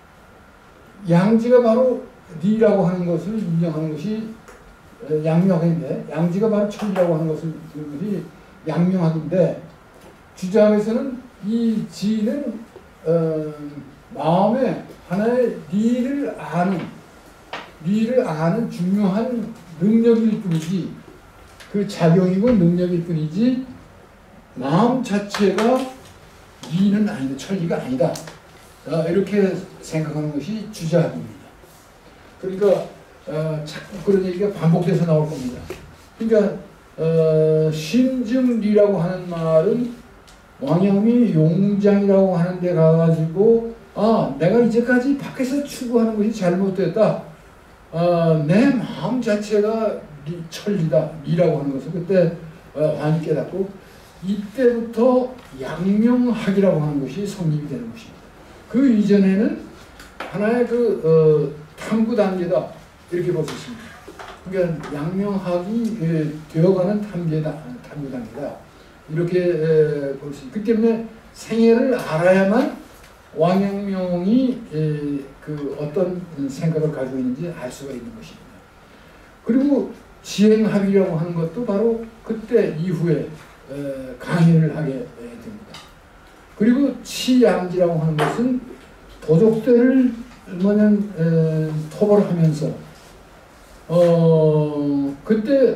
[SPEAKER 1] 양지가 바로 리라고 하는 것을 인정하는 것이 양명학인데 양지가 바로 천리라고 하는 것을 것이 양명학인데 주장에서는 이 지는 어, 마음에 하나의 리를 아는 리를 아는 중요한 능력일 뿐이지 그 작용이고 능력일 뿐이지 마음 자체가 리는 아니다. 천리가 아니다. 이렇게 생각하는 것이 주자입니다. 그러니까 어, 자꾸 그런 얘기가 반복돼서 나올 겁니다. 그러니까 어, 심증리라고 하는 말은 왕阳미 용장이라고 하는 데 가가지고 아 내가 이제까지 밖에서 추구하는 것이 잘못됐다. 어, 내 마음 자체가 리, 천리다. 리라고 하는 것을 그때 어, 많이 깨닫고 이때부터 양명학이라고 하는 것이 성립이 되는 것입니다. 그 이전에는 하나의 그 어, 탐구 단계다 이렇게 볼 수 있습니다. 그러니까 양명학이 에, 되어가는 탐계다, 탐구 단계다 이렇게 볼 수 있습니다. 그렇기 때문에 생애를 알아야만 왕양명이 에, 그 어떤 생각을 가지고 있는지 알 수가 있는 것입니다. 그리고 지행합이라고 하는 것도 바로 그때 이후에 에, 강의를 하게 됩니다. 그리고 치양지라고 하는 것은 도적들을 뭐냐면 에, 토벌하면서 어 그때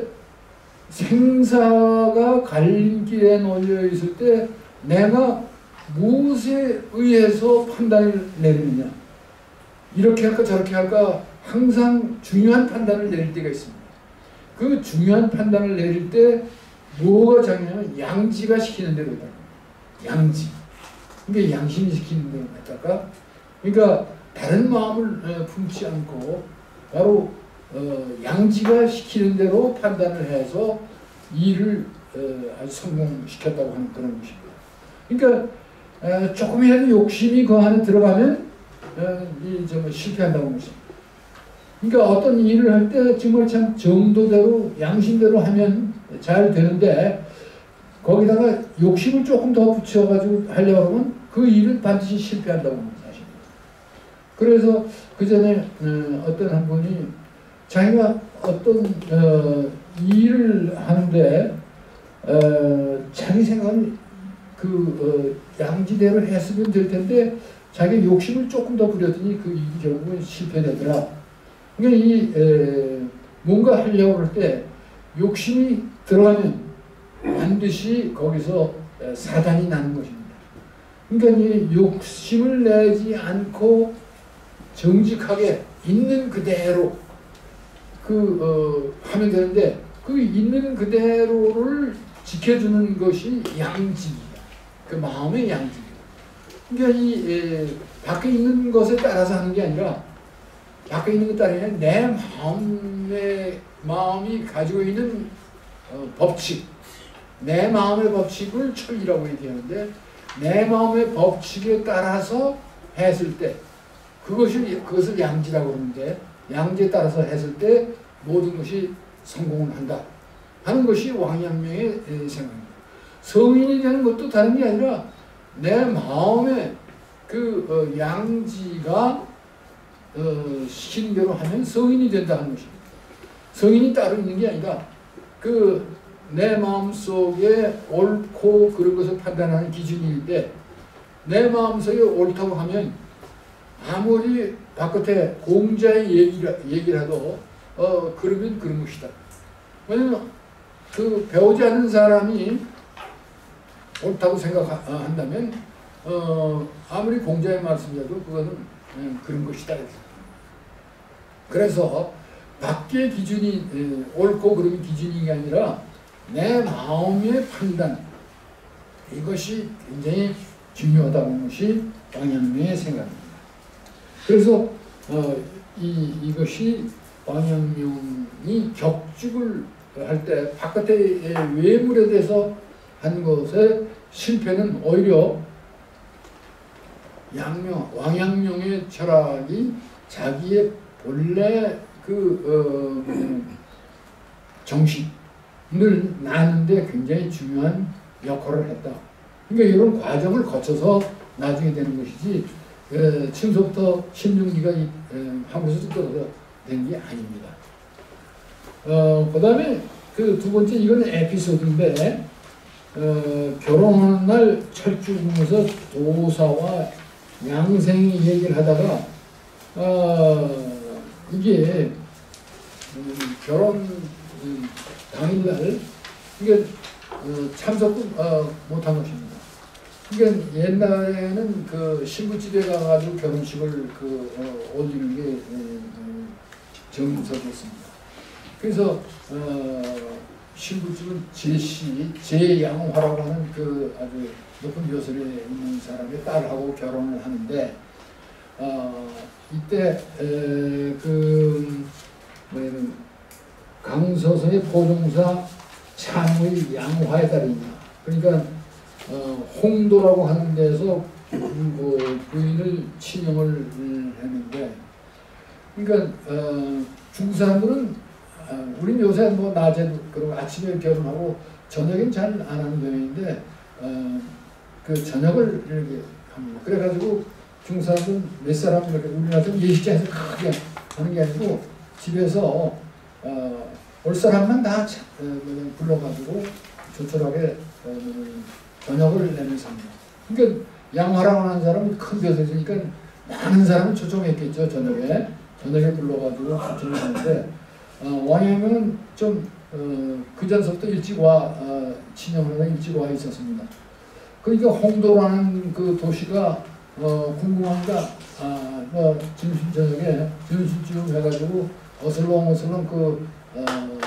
[SPEAKER 1] 생사가 갈림길에 놓여 있을 때 내가 무엇에 의해서 판단을 내리느냐 이렇게 할까 저렇게 할까 항상 중요한 판단을 내릴 때가 있습니다. 그 중요한 판단을 내릴 때 뭐가 작냐면 양지가 시키는 대로 있다. 양지. 이게 양심이 시키는 대로 있다가 그러니까 다른 마음을 품지 않고 바로 어, 양지가 시키는 대로 판단을 해서 일을 어, 아주 성공시켰다고 하는 그런 것입니다. 그러니까 어, 조금이라도 욕심이 그 안에 들어가면 어, 이, 좀 실패한다고 합니다. 그러니까 어떤 일을 할 때 정말 참 정도대로 양심대로 하면 잘 되는데 거기다가 욕심을 조금 더 붙여가지고 하려고 하면 그 일은 반드시 실패한다고 하는 사실입니다. 그래서 그 전에 어, 어떤 한 분이 자기가 어떤 어, 일을 하는데 어, 자기 생각은 그 어, 양지대로 했으면 될 텐데 자기 욕심을 조금 더 부렸더니 그 일이 결국은 실패되더라. 그러니까 이 에, 뭔가 하려고 할 때 욕심이 들어가면 반드시 거기서 사단이 나는 것입니다. 그러니까 이 욕심을 내지 않고 정직하게 있는 그대로 그 어, 하면 되는데 그 있는 그대로를 지켜주는 것이 양직이다. 그 마음의 양직이다. 그러니까 이 에, 밖에 있는 것에 따라서 하는 게 아니라 밖에 있는 것 따라 내 마음의 마음이 가지고 있는 어, 법칙, 내 마음의 법칙을 천리라고 얘기하는데 내 마음의 법칙에 따라서 했을 때 그것을 그것을 양지라고 하는데 양지에 따라서 했을 때 모든 것이 성공을 한다 하는 것이 왕양명의 생각입니다. 성인이 되는 것도 다른 게 아니라 내 마음의 그 어, 양지가 어, 시키는 대로 하면 성인이 된다는 것입니다. 성인이 따로 있는 게 아니라 그 내 마음속에 옳고 그런 것을 판단하는 기준인데 내 마음속에 옳다고 하면 아무리 바깥에 공자의 얘기라, 얘기라도 어, 그러면 그런 것이다. 왜냐면 그 배우지 않는 사람이 옳다고 생각한다면 어, 아무리 공자의 말씀이라도 그거는 음, 그런 것이다. 그래서 밖의 기준이 에, 옳고 그름이 기준이 게 아니라 내 마음의 판단 이것이 굉장히 중요하다는 것이 왕양명의 생각입니다. 그래서 어, 이, 이것이 왕양명이 격죽을 할 때 바깥의 외물에 대해서 한 것의 실패는 오히려 양명, 왕양명의 철학이 자기의 본래 그 어, 정신을 나는데 굉장히 중요한 역할을 했다. 그러니까 이런 과정을 거쳐서 나중에 되는 것이지 에, 처음부터 십육 리가 한국에서 떨어져 된 게 아닙니다. 어, 그 다음에 그 두 번째 이거는 에피소드인데 어, 결혼하는 날 철쭉에서 도사와 양생이 얘기를 하다가 어, 이게 음, 결혼 음, 당일날 이게 어, 참석도 어, 못한 것입니다. 그러니까 옛날에는 그 신부집에 가가지고 결혼식을 그 어, 올리는 게 에, 정석이었습니다. 그래서 어, 신부집은 제시 제양화라고 하는 그 아주 높은 벼슬에 있는 사람의 딸하고 결혼을 하는데 어, 이때 에, 그 뭐냐면 강서성의 포종사 참의 양화의 딸입니다. 그러니까 어, 홍도라고 하는 데서 그 부인을 친형을 했는데 그러니까 어, 중국 사람들은 어, 우린 요새 뭐 낮에 그리고 아침에 결혼하고 저녁엔 잘 안 하는 경우인데 어, 그 저녁을 이렇게 합니다. 그래가지고 중국 사람들은 몇 사람 이렇게 우리나라처럼 예식장에서 크게 하는 게 아니고 집에서 어, 올 사람만 다 어, 불러가지고 조촐하게 어, 저녁을 내면서 합니다. 그러니까 양화라고 하는 사람은 큰 벼슬이니까 많은 사람은 초청했겠죠. 저녁에 저녁에 불러가지고 초청을 하는데 어, 왕양명은 좀 어, 그 전서부터 일찍 와 어, 친형을 하다 일찍 와 있었습니다. 그러니까 홍도라는 그 도시가 어, 궁금한가 아, 뭐 점심 저녁에 점심쯤 해가지고 어슬렁 어슬렁 그 어,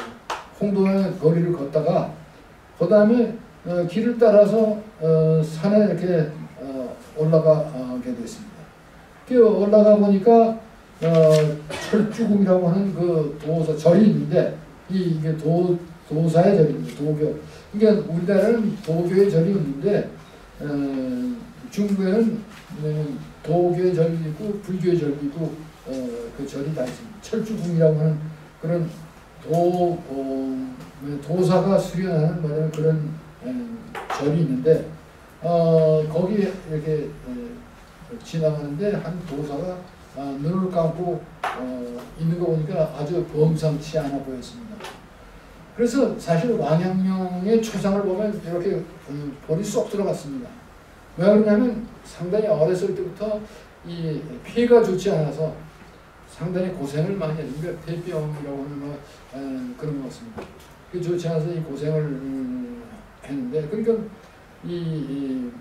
[SPEAKER 1] 홍도의 거리를 걷다가 그 다음에 어, 길을 따라서 어, 산에 이렇게 어, 올라가게 됐습니다. 그 올라가 보니까 어, 철주궁이라고 하는 그 도사 절이 있는데 이, 이게 도, 도사의 절입니다. 도교. 그러니까 우리나라는 도교의 절이 있는데 어, 중국에는 도교의 절이 있고 불교의 절이 있고 어, 그 절이 다 있습니다. 철주궁이라고 하는 그런 도, 어, 도사가 수련하는 뭐냐면 그런 음, 절이 있는데 어, 거기에 이렇게 어, 지나가는데 한 도사가 어, 눈을 감고 어, 있는 거 보니까 아주 범상치 않아 보였습니다. 그래서 사실 왕양명의 초상을 보면 이렇게 음, 볼이 쏙 들어갔습니다. 왜 그러냐면 상당히 어렸을 때부터 이 피해가 좋지 않아서 상당히 고생을 많이 했는데 폐병이라고 하는 뭐, 에, 그런 것 같습니다. 그 좋지 않아서 이 고생을 음, 했는데 그러니까 이, 이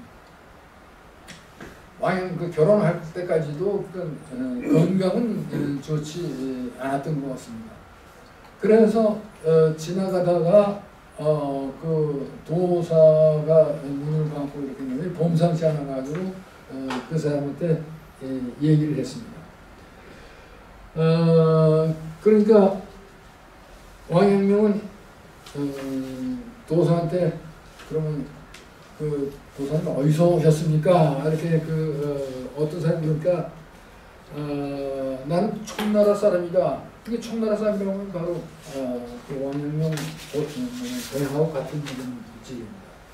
[SPEAKER 1] 왕양 그 결혼할 때까지도 그, 어, 건강은 좋지 않았던 것 같습니다. 그래서 어, 지나가다가 어, 그 도사가 눈을 감고 이렇게 했는데 범상치 않아가지고 어, 그 사람한테 예, 얘기를 했습니다. 어, 그러니까 왕양명은 어, 도사한테 그러면 그 도사님 어디서 오셨습니까? 이렇게 그 어, 어떤 사람이 그러니까 어, 나는 청나라 사람이다. 이게 청나라 사람이라고 하면 바로 어, 그 왕양명 대하고 같은 지입니다.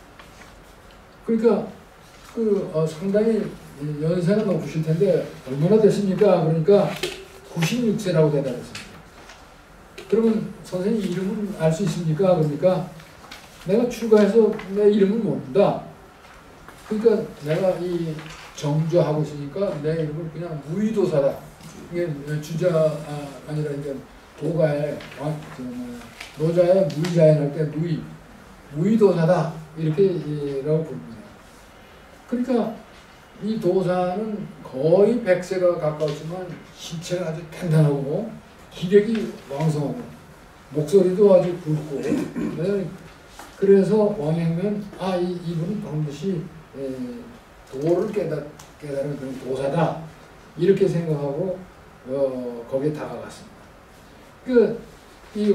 [SPEAKER 1] 그러니까 그 어, 상당히 연세가 높으실 텐데 얼마나 됐습니까? 그러니까 구십육 세라고 대답했습니다. 그러면 선생님 이름은 알 수 있습니까? 그러니까 내가 추가해서 내 이름은 모른다. 그러니까 내가 이 정조하고 있으니까 내 이름을 그냥 무의도사다. 이게 주자 아, 아니라 이제 도가의 왕, 노자의 무의자연 할 때 무의, 무의도사다 이렇게라고 부릅니다. 그러니까 이 도사는 거의 백 세가 가까웠지만 신체가 아주 단단하고 기력이 왕성하고 목소리도 아주 굵고 그래서 왕양면 아 이, 이분은 반드시 에, 도를 깨달, 깨달은 그런 도사다 이렇게 생각하고 어, 거기에 다가갔습니다. 그 이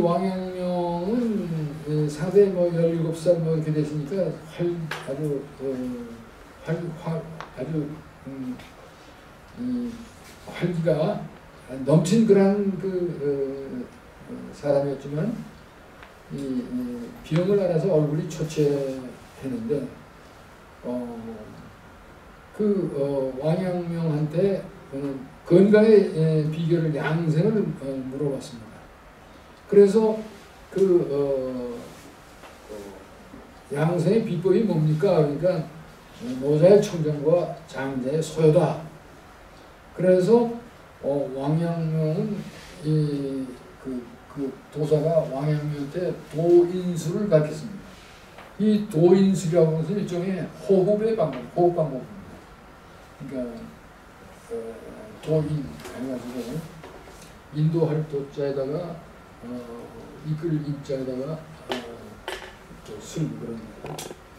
[SPEAKER 1] 왕양명은 상당히 뭐 열일곱 살 뭐 이렇게 됐으니까 활 아주 어, 활, 활 아주 음, 이 활기가 넘친 그런 그 어, 사람이었지만 이, 이 병을 알아서 얼굴이 초췌했는데 어, 그 어, 왕양명한테 어, 건강의 에, 비결을 양생을 어, 물어봤습니다. 그래서 그 어, 어, 양생의 비법이 뭡니까? 그러니까 노자의 청정과 장자의 소요다. 그래서 어, 왕양명은 이 그 그 도사가 왕양명한테 도인수를 가르쳤습니다. 이 도인수라고 하는 것은 일종의 호흡의 방법, 호흡 방법입니다. 그러니까 어, 도인 해가지고 인도할 도자에다가 어, 이끌 인자에다가 어, 술 그런 거.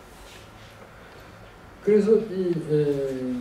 [SPEAKER 1] 그래서 이 에,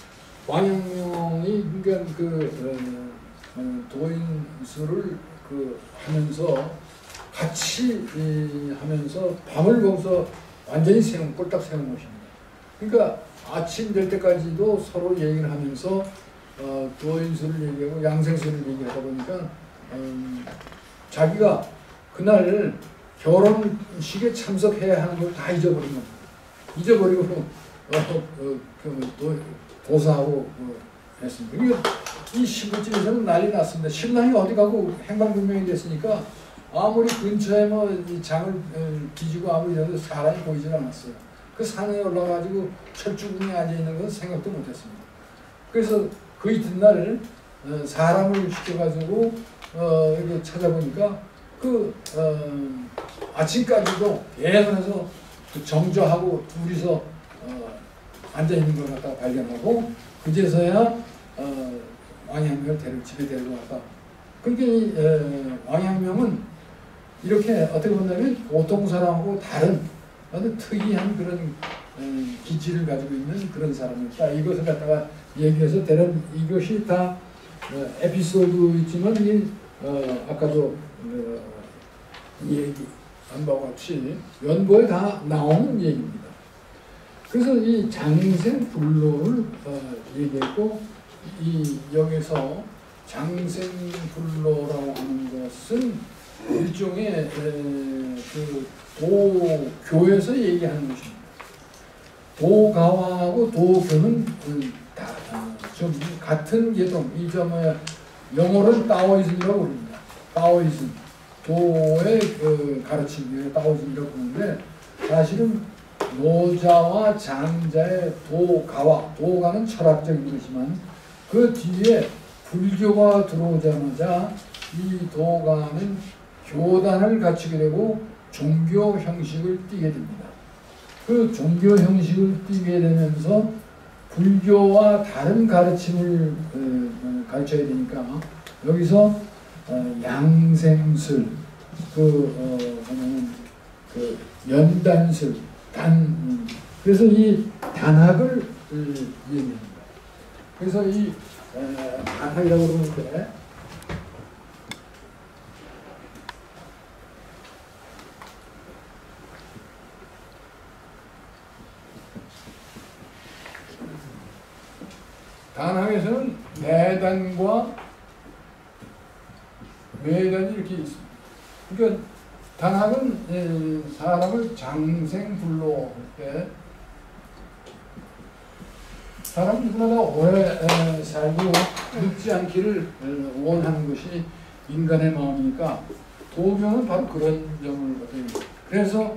[SPEAKER 1] 왕양명이 그러니까 그 어, 도인수를 그 하면서 같이 이, 하면서 밤을 거기서 완전히 세운 꼴딱 세운 것입니다. 그러니까 아침 될 때까지도 서로 얘기를 하면서 어, 도인수를 얘기하고 양생수를 얘기하다 보니까 음, 자기가 그날 결혼식에 참석해야 하는 걸 다 잊어버린 겁니다. 잊어버리고 어, 어, 그, 도, 도사하고 어, 했습니다. 그러니까 이 시부집에서는 난리 났습니다. 신랑이 어디 가고 행방불명이 됐으니까 아무리 근처에 뭐 장을 뒤지고 아무리 해도 사람이 보이질 않았어요. 그 산에 올라가지고 철주궁에 앉아있는 건 생각도 못했습니다. 그래서 그 이튿날 사람을 시켜가지고 어, 이렇게 찾아보니까 그 어, 아침까지도 계속해서 그 정조하고 둘이서 어, 앉아있는 걸 갖다가 발견하고 그제서야 어, 왕양명을 데리고 집에 데리고 왔다. 그러니까 이 에, 왕양명은 이렇게 어떻게 보면 보통 사람하고 다른 아주 특이한 그런 에, 기질을 가지고 있는 그런 사람이었다. 이것을 갖다가 얘기해서 대략 이것이 다 어, 에피소드 있지만 이 어, 아까도 어, 이 얘기 한 바와 같이 연보에 다 나오는 얘기입니다. 그래서 이 장생불로를 어, 얘기했고 이 여기서 장생불로라고 하는 것은 일종의 에, 그 도교에서 얘기하는 것입니다. 도가와하고 도교는 다 좀 같은 계통, 이 점에 영어로는 따오이즘이라고 부릅니다. 따오이즘, 도의 그 가르침을 따오이즘이라고 부르는데 사실은 노자와 장자의 도가와, 도가는 철학적인 것이지만 그 뒤에 불교가 들어오자마자 이 도가는 교단을 갖추게 되고 종교 형식을 띠게 됩니다. 그 종교 형식을 띠게 되면서 불교와 다른 가르침을 가르쳐야 되니까 여기서 양생술, 그 어, 뭐냐면 그 연단술, 단, 그래서 이 단학을 얘기합니다. 그래서 이 단학이라고 그러는데 단학에서는 내단과 외단이 이렇게 있습니다. 그러니까 단학은 사람을 장생불로 때 사람 누구나 오래 살고 늙지 않기를 원하는 것이 인간의 마음이니까 도교는 바로 그런 점을 가집니다. 그래서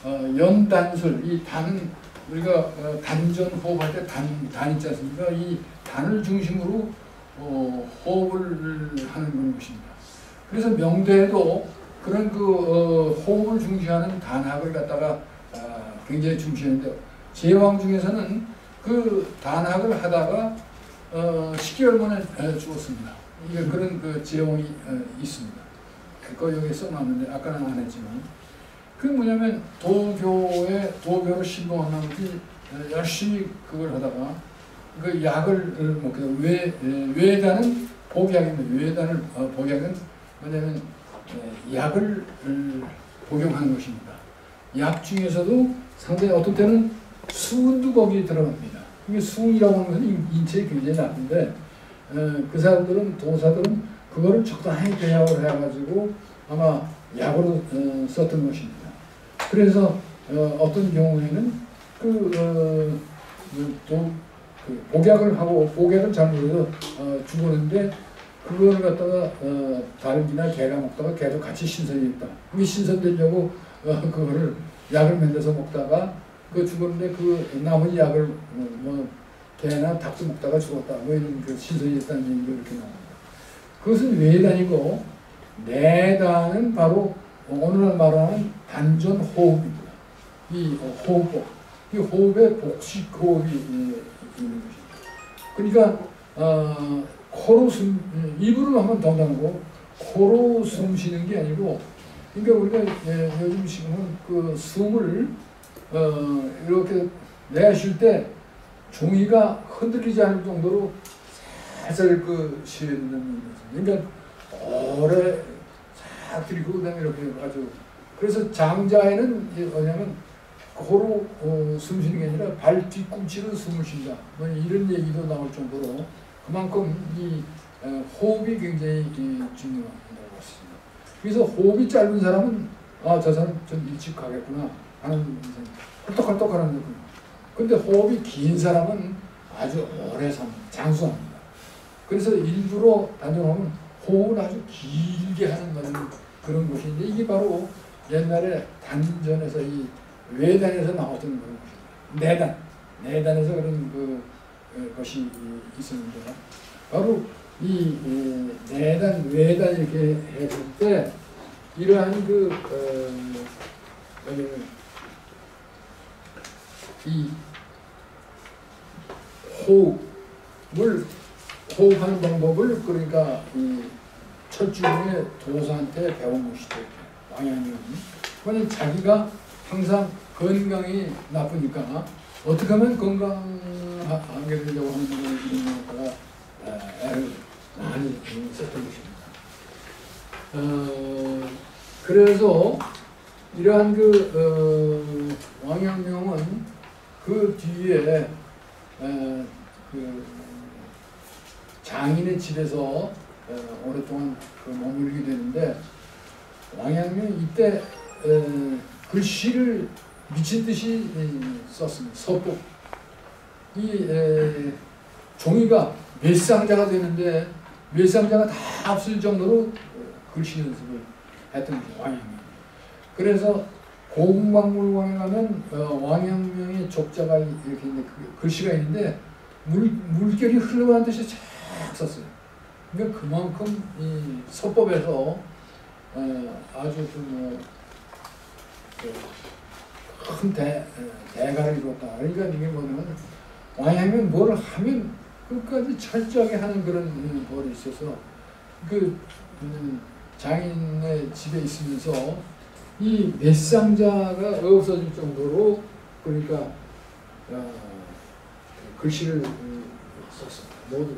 [SPEAKER 1] 연단술, 이 단은 우리가 단전 호흡할 때 단, 단 있지 않습니까? 이 단을 중심으로 어, 호흡을 하는 그런 것입니다. 그래서 명대에도 그런 그 어, 호흡을 중시하는 단학을 갖다가 아, 굉장히 중시하는데 제왕 중에서는 그 단학을 하다가 어, 십 개월 만에 죽었습니다. 이게 그런 그 제왕이 어, 있습니다. 그거 여기 써놨는데 아까는 안 했지만 그 뭐냐면 도교에 도교를 신봉한 나머지 열심히 그걸 하다가 그 약을 먹게 되고 외 외단은 복약입니다. 외단을 어, 복약은 뭐냐면 약을 복용하는 것입니다. 약 중에서도 상당히 어떤 때는 수은도 거기에 들어갑니다. 이게 수은이라고 하는 것은 인체에 굉장히 나쁜데 그 사람들은 도사들은 그거를 적당히 배합을 해가지고 아마 약으로 썼던 것입니다. 그래서 어떤 경우에는 그, 어, 또 그 복약을 하고 복약을 잘못해서 어, 죽었는데 그거를 갖다가 어, 닭이나 개가 먹다가 개도 같이 신선이 있다. 그게 신선되려고 어, 그거를 약을 만들어서 먹다가 그 죽었는데 그 나머지 약을 어, 뭐 개나 닭도 먹다가 죽었다. 뭐 이런 그 신선이 있다는 얘기가 이렇게 나옵니다. 그것은 외단이고 내단은 바로 오늘날 말하는 단전 호흡입니다. 이 호흡법, 이 호흡의 복식 호흡이 있는 것입니다. 그러니까 어, 코로 숨, 입으로 한번 더 담고 코로 숨 쉬는 게 아니고, 그러니까 우리가 예, 요즘 지금은 그 숨을 어, 이렇게 내쉴 때 종이가 흔들리지 않을 정도로 살살 그 쉬어야 된다는 거죠. 그러니까 오래 싹 들이고 그다음에 이렇게 아주, 그래서 장자에는 뭐냐면 코로 어, 숨 쉬는 게 아니라 발 뒤꿈치로 숨을 쉰다. 뭐 이런 얘기도 나올 정도로 그만큼 이 어, 호흡이 굉장히 중요한 것 같습니다. 그래서 호흡이 짧은 사람은 아, 저 사람 좀 일찍 가겠구나 하는 헐떡헐떡 하는 느낌. 근데 호흡이 긴 사람은 아주 오래 삽니다. 장수합니다. 그래서 일부러 단정하면 호흡을 아주 길게 하는 그런 것인데 이게 바로 옛날에 단전에서 이 외단에서 나왔던 그런 것입니다. 내단, 내단에서 그런 그 것이 있었는데 바로 이 내단, 외단 이렇게 했을 때 이러한 그 어, 이 호흡을 호흡하는 방법을 그러니까 이 철주문의 도사한테 배운 것이죠. 왕양이 그러니 자기가 항상 건강이 나쁘니까 어떻게 하면 건강하게 되려고 하는 이런 거가 애를 많이 썼던 것입니다. 어, 그래서 이러한 그 어, 왕양명은 그 뒤에 어, 그 장인의 집에서 어, 오랫동안 그 머물게 되는데 왕양명이 이때 어, 글씨를 미친 듯이 썼습니다. 서법. 이 에, 종이가 몇 상자가 되는데 몇 상자가 다 없을 정도로 글씨 연습을 했던 거죠. 왕양명. 그래서 고궁박물관에 가면 어, 왕양명의 족자가 이렇게 있는데 그 글씨가 있는데 물, 물결이 흘러가는 듯이 쫙 썼어요. 그러니까 그만큼 이 서법에서 어, 아주 좀 큰 대, 대가를 이뤘다. 그러니까 이게 뭐냐면 왕양명 뭘 하면 끝까지 철저하게 하는 그런 벌이 있어서 그 음, 장인의 집에 있으면서 이 몇 상자가 없어질 정도로 그러니까 어, 글씨를 썼습니다. 모두.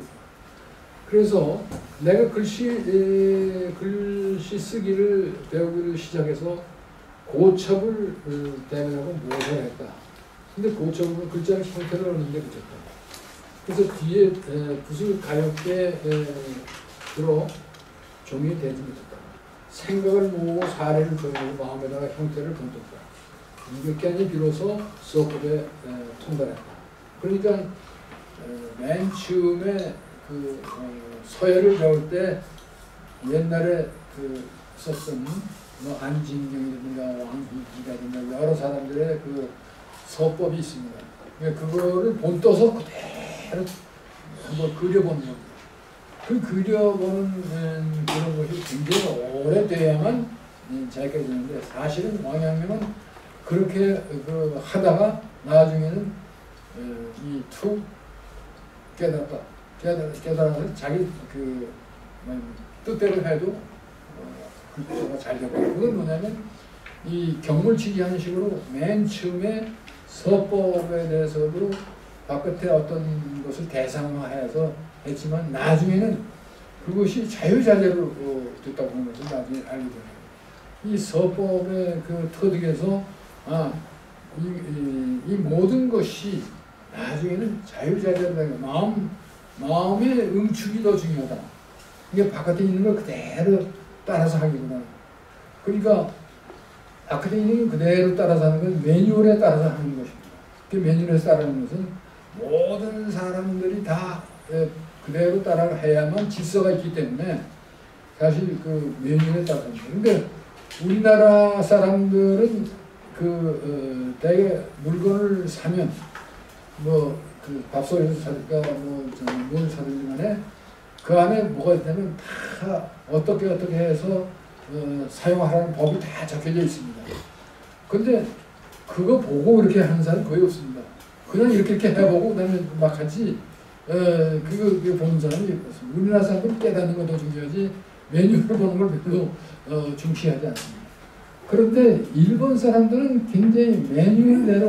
[SPEAKER 1] 그래서 내가 글씨 에, 글씨 쓰기를 배우기를 시작해서 고첩을 대면하고 무엇을 했다. 근데 고첩은 글자를 형태를 얻는 데 붙였다. 그래서 뒤에 에, 붓을 가볍게 에, 들어 종이에 대지 못했다. 생각을 모으고 사례를 정하고 마음에다가 형태를 건뒀다. 이렇게 하니 비로소 수업법에 통달했다. 그러니까 에, 맨 처음에 그 어, 서예를 배울 때 옛날에 그 썼던 뭐 안진경이라든가 왕희기라든가 여러 사람들의 그 서법이 있습니다. 그러니까 그거를 본떠서 그대로 한번 그려보는 겁니다. 그 그려보는 그런 것이 굉장히 오래돼야만 자기가 되는데 사실은 왕양명은 그렇게 그 하다가 나중에는 이 툭 깨달았다. 깨달아서 자기 그 뜻대로 해도 글자가 잘 됐고, 그건 뭐냐면 이 경물치기 하는 식으로 맨 처음에 서법에 대해서도 바깥에 어떤 것을 대상화해서 했지만 나중에는 그것이 자유자재로 어, 됐다고 하는 것을 나중에 알게 되네요. 이 서법의 그 터득에서 아, 이, 이, 이 모든 것이 나중에는 자유자재로 마음, 마음의 응축이 더 중요하다. 이게 바깥에 있는 걸 그대로 따라서 하기구나. 그러니까 바깥에 있는 걸 그대로 따라서 하는 건 매뉴얼에 따라서 하는 것입니다. 그 매뉴얼에 따르는 것은 모든 사람들이 다 그대로 따라해야만 질서가 있기 때문에 사실 그 매뉴얼에 따라서 합니다. 그런데 우리나라 사람들은 그 어, 대개 물건을 사면 뭐 그 밥솥에서 사든가 뭐뭘 사든지 간에 그 안에 뭐가 있냐면 다 어떻게 어떻게 해서 어, 사용하라는 법이 다 적혀져 있습니다. 근데 그거 보고 이렇게 하는 사람은 거의 없습니다. 그냥 이렇게 이렇게 해보고 그다음에 막 하지 어, 그거, 그거 보는 사람이 없습니다. 우리나라 사람들은 깨닫는 거 더 중요하지 메뉴를 보는 걸 별로 어, 중시하지 않습니다. 그런데 일본 사람들은 굉장히 메뉴대로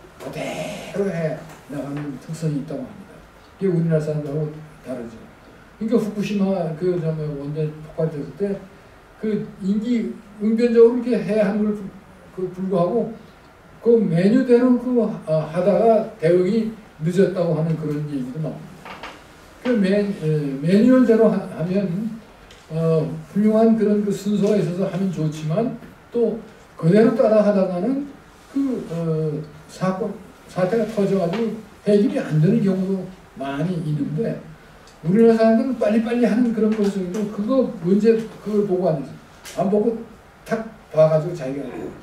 [SPEAKER 1] 그대로 해 나가는 특성이 있다고 합니다. 이게 우리나라 사람들하고 다르죠. 그러니까 후쿠시마 그 원전 폭발됐을 때 그 인기 응변적으로 이렇게 해야 하는 걸 그 불구하고 그 메뉴대로 그 하다가 대응이 늦었다고 하는 그런 얘기도 나옵니다. 그 메, 매뉴얼대로 하면 어, 훌륭한 그런 그 순서가 있어서 하면 좋지만 또 그대로 따라 하다가는 그 어, 사건 사태가 터져가지고 해결이 안 되는 경우도 많이 있는데 우리나라 사람들은 빨리빨리 하는 그런 것이고 그거 문제 그걸 보고 안, 안 보고 탁 봐가지고 자기가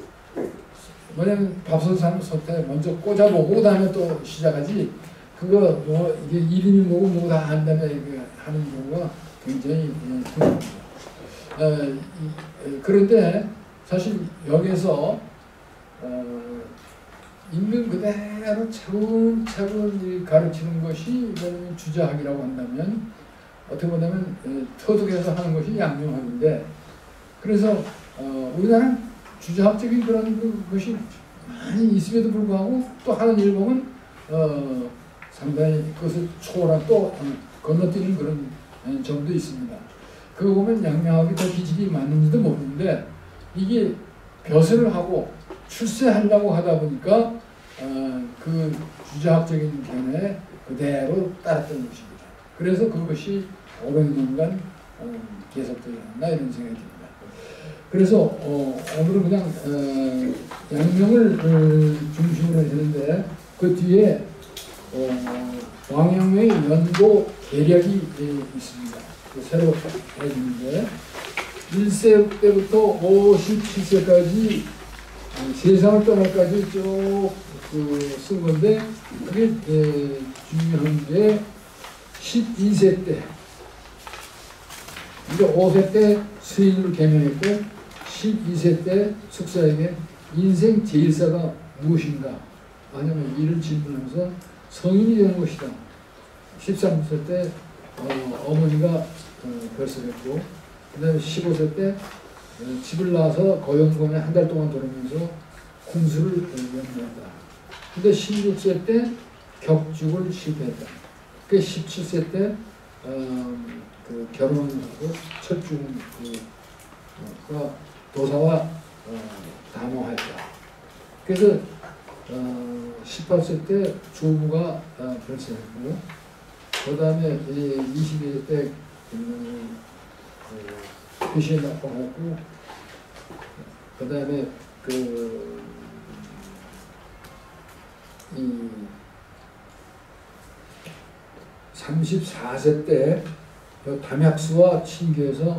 [SPEAKER 1] 뭐냐면 밥솥 사는 솥에 먼저 꽂아보고 그다음에 또 시작하지 그거 뭐 이게 이름이 뭐고 뭐고 다 안 다음에 하는 경우가 굉장히 드뭅니다. 어, 그런데 사실 여기서 어, 있는 그대로 차근차근 가르치는 것이 주자학이라고 한다면 어떻게 보면 터득해서 하는 것이 양명학인데 그래서 어, 우리나라는 주자학적인 그런 그, 것이 많이 있음에도 불구하고 또 하는 일본은 어, 상당히 그것을 초월한 또 어, 건너뛰는 그런 점도 있습니다. 그거 보면 양명학이 더 기질이 맞는지도 모르는데 이게 벼슬을 하고 출세하려고 하다 보니까 어, 그 주자학적인 견해에 그대로 따랐던 것입니다. 그래서 그것이 오백 년간 어, 계속되지 않나 이런 생각이 듭니다. 그래서 어, 오늘은 그냥 어, 양명을 어, 중심으로 했는데 그 뒤에 어, 왕양명의 연도 계략이 예, 있습니다. 새로 해주는데 일 세 때부터 오십칠 세까지 세상을 떠날까지 쭉 쓴 건데 그게 예, 중요한 게 십이 세 때 이제 오 세 때 스인으로 개명했고 십이 세 때 숙사에게 인생 제일사가 무엇인가 하냐면 이를 질문하면서 성인이 되는 것이다. 십삼 세 때 어, 어머니가 어, 별세했고 그 다음에 십오 세 때 어, 집을 나와서 거영권에 한 달 동안 돌으면서 궁수를 연구했다. 근데 십육 세 때 격죽을 실패했다. 그 십칠 세 때 어, 그 결혼을 하고 첫 죽은 그, 어, 도사와 어, 담화했다. 그래서 어, 십팔 세 때 조부가 어, 별세했고 그 다음에 이십이 세 때 음, 그, 표시에 낙방했고 그 다음에 그 이 삼십사 세 때 담약수와 친교에서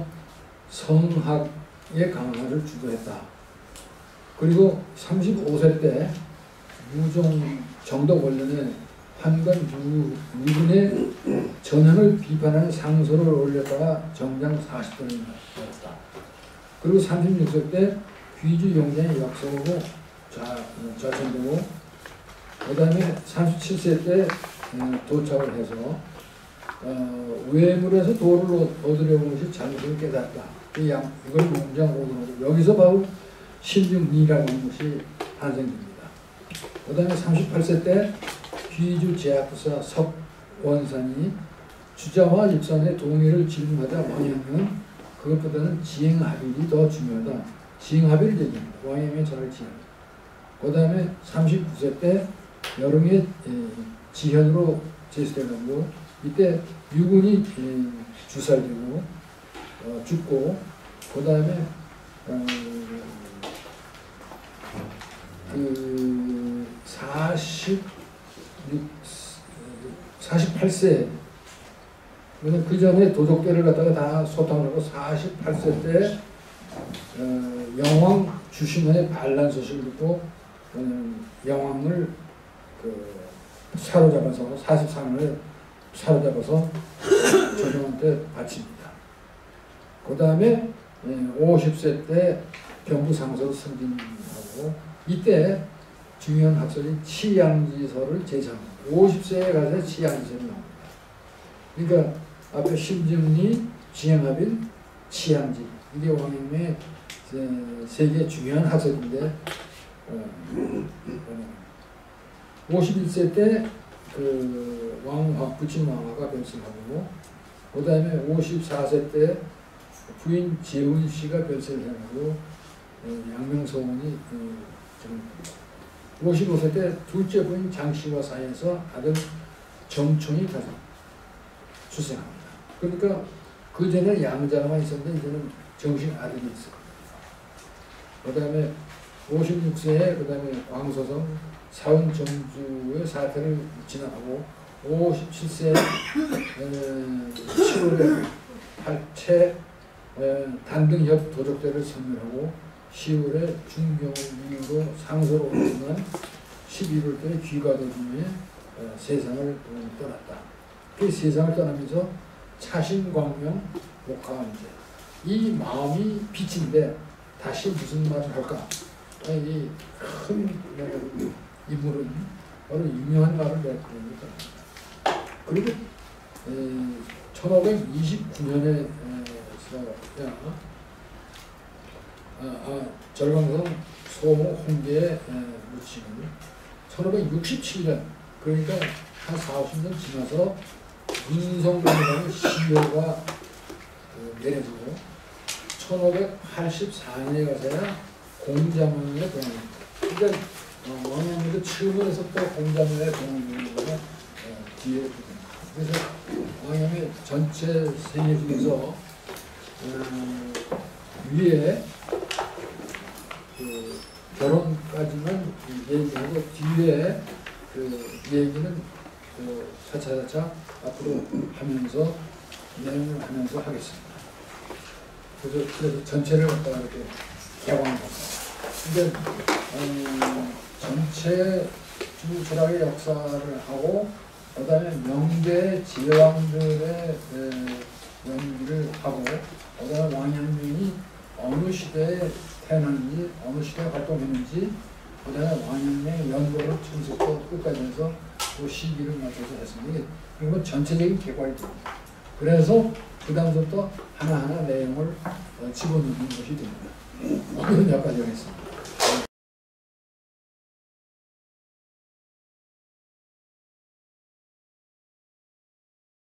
[SPEAKER 1] 성학의 강화를 주도했다. 그리고 삼십오 세 때 무종 정덕 원년에 환관 유군의 전형을 비판하는 상소를 올렸다가 정장 사십 번을 받았다. 그리고 삼십육 세 때 귀주 용장에 약속하고 좌천되고 그 다음에 삼십칠 세 때 도착을 해서 어, 외물에서 도를 얻으려는 것이 잘못을 깨닫다. 이 양, 이걸 용장 오도록 여기서 바로 신중리라고 하는 것이 탄생됩니다. 그 다음에 삼십팔 세 때 귀주 제약부사 석원산이 주자와 입산의 동의를 질문하다 왕양명은 그것보다는 지행합일이 더 중요하다. 지행합일을 얘기합니다. 왕양명이 저를 지행합니다. 그 다음에 삼십구 세 때 여름에 지현으로 제수돼가지고 이때 유군이 주살되고 어, 죽고 그 다음에 어, 그 사십육, 사십팔 세 그 전에 도적대를 갖다가 다 소탕을 하고 사십팔 세 때 어, 영왕 주신의 반란 소식을 듣고 어, 영왕을 그 사로잡아서 사십삼을 사로잡아서 조정한테 바칩니다. 그 다음에 오십 세 때 경부상서를 승진하고 이때 중요한 학설인 치양지서를 제시합니다. 오십 세에 가서 치양지서를 나옵니다. 그러니까 앞에 심증리, 지행합일, 치양지 이게 왕양명의 세 개 중요한 학설인데 어, 오십일 세 때 그 왕화, 부친 왕화가 별세하고 그 다음에 오십사 세 때 부인 재훈 씨가 별세를 하고 어, 양명서원이 어, 오십오 세 때 둘째 부인 장 씨와 사이에서 아들 정총이 가서 출생합니다. 그러니까 그 전에 양자만 있었는데 이제는 정식 아들이 있어요. 그 다음에 오십육 세에 그 다음에 왕소성 사원 정주의 사태를 지나가고 오십칠 세 칠월에 팔체 단등협 도적대를 선멸하고 시월에 중경을 이후로 상서로 오르는 십일월 때 귀가도중에 세상을 떠났다. 그 세상을 떠나면서 차신광명 목화원제 이 마음이 빛인데 다시 무슨 말을 할까? 이 큰 인물은 바로 유명한 말을 내가 그러니까 그리고 천오백이십구 년에 아, 아, 절강성 소모 홍계에 묻히고 천오백육십칠 년 그러니까 한 사오십 년 지나서 문성동이라는 시효가 어, 내려지고 천오백팔십사 년에 가서야 공자문에 동합니다. 그러니까 어, 왕양미도 처음에서부터 공자문에 동합되는 거가 어, 뒤에 있습니다. 그래서 왕양미 전체 세계 중에서 어, 위에 그 결혼까지만 얘기하고 뒤에 그 얘기는 그 차차차차 앞으로 하면서 내용을 하면서 하겠습니다. 그래서, 그래서 전체를 갖다가 이렇게 개방합니다. 근데 어, 전체 중국 철학의 역사를 하고 그다음에 명대 제왕들의 연기를 하고 그다음에 왕양면이 어느 시대에 태어났는지 어느 시대에 활동했는지 그다음에 왕양면의 연구를 처음부터 끝까지 해서 그 시기를 맞춰서 했습니다. 그리고 전체적인 개괄이 됩니다. 그래서 그 다음부터 하나하나 내용을 집어넣는 것이 됩니다. 오늘은 여기까지 하겠습니다.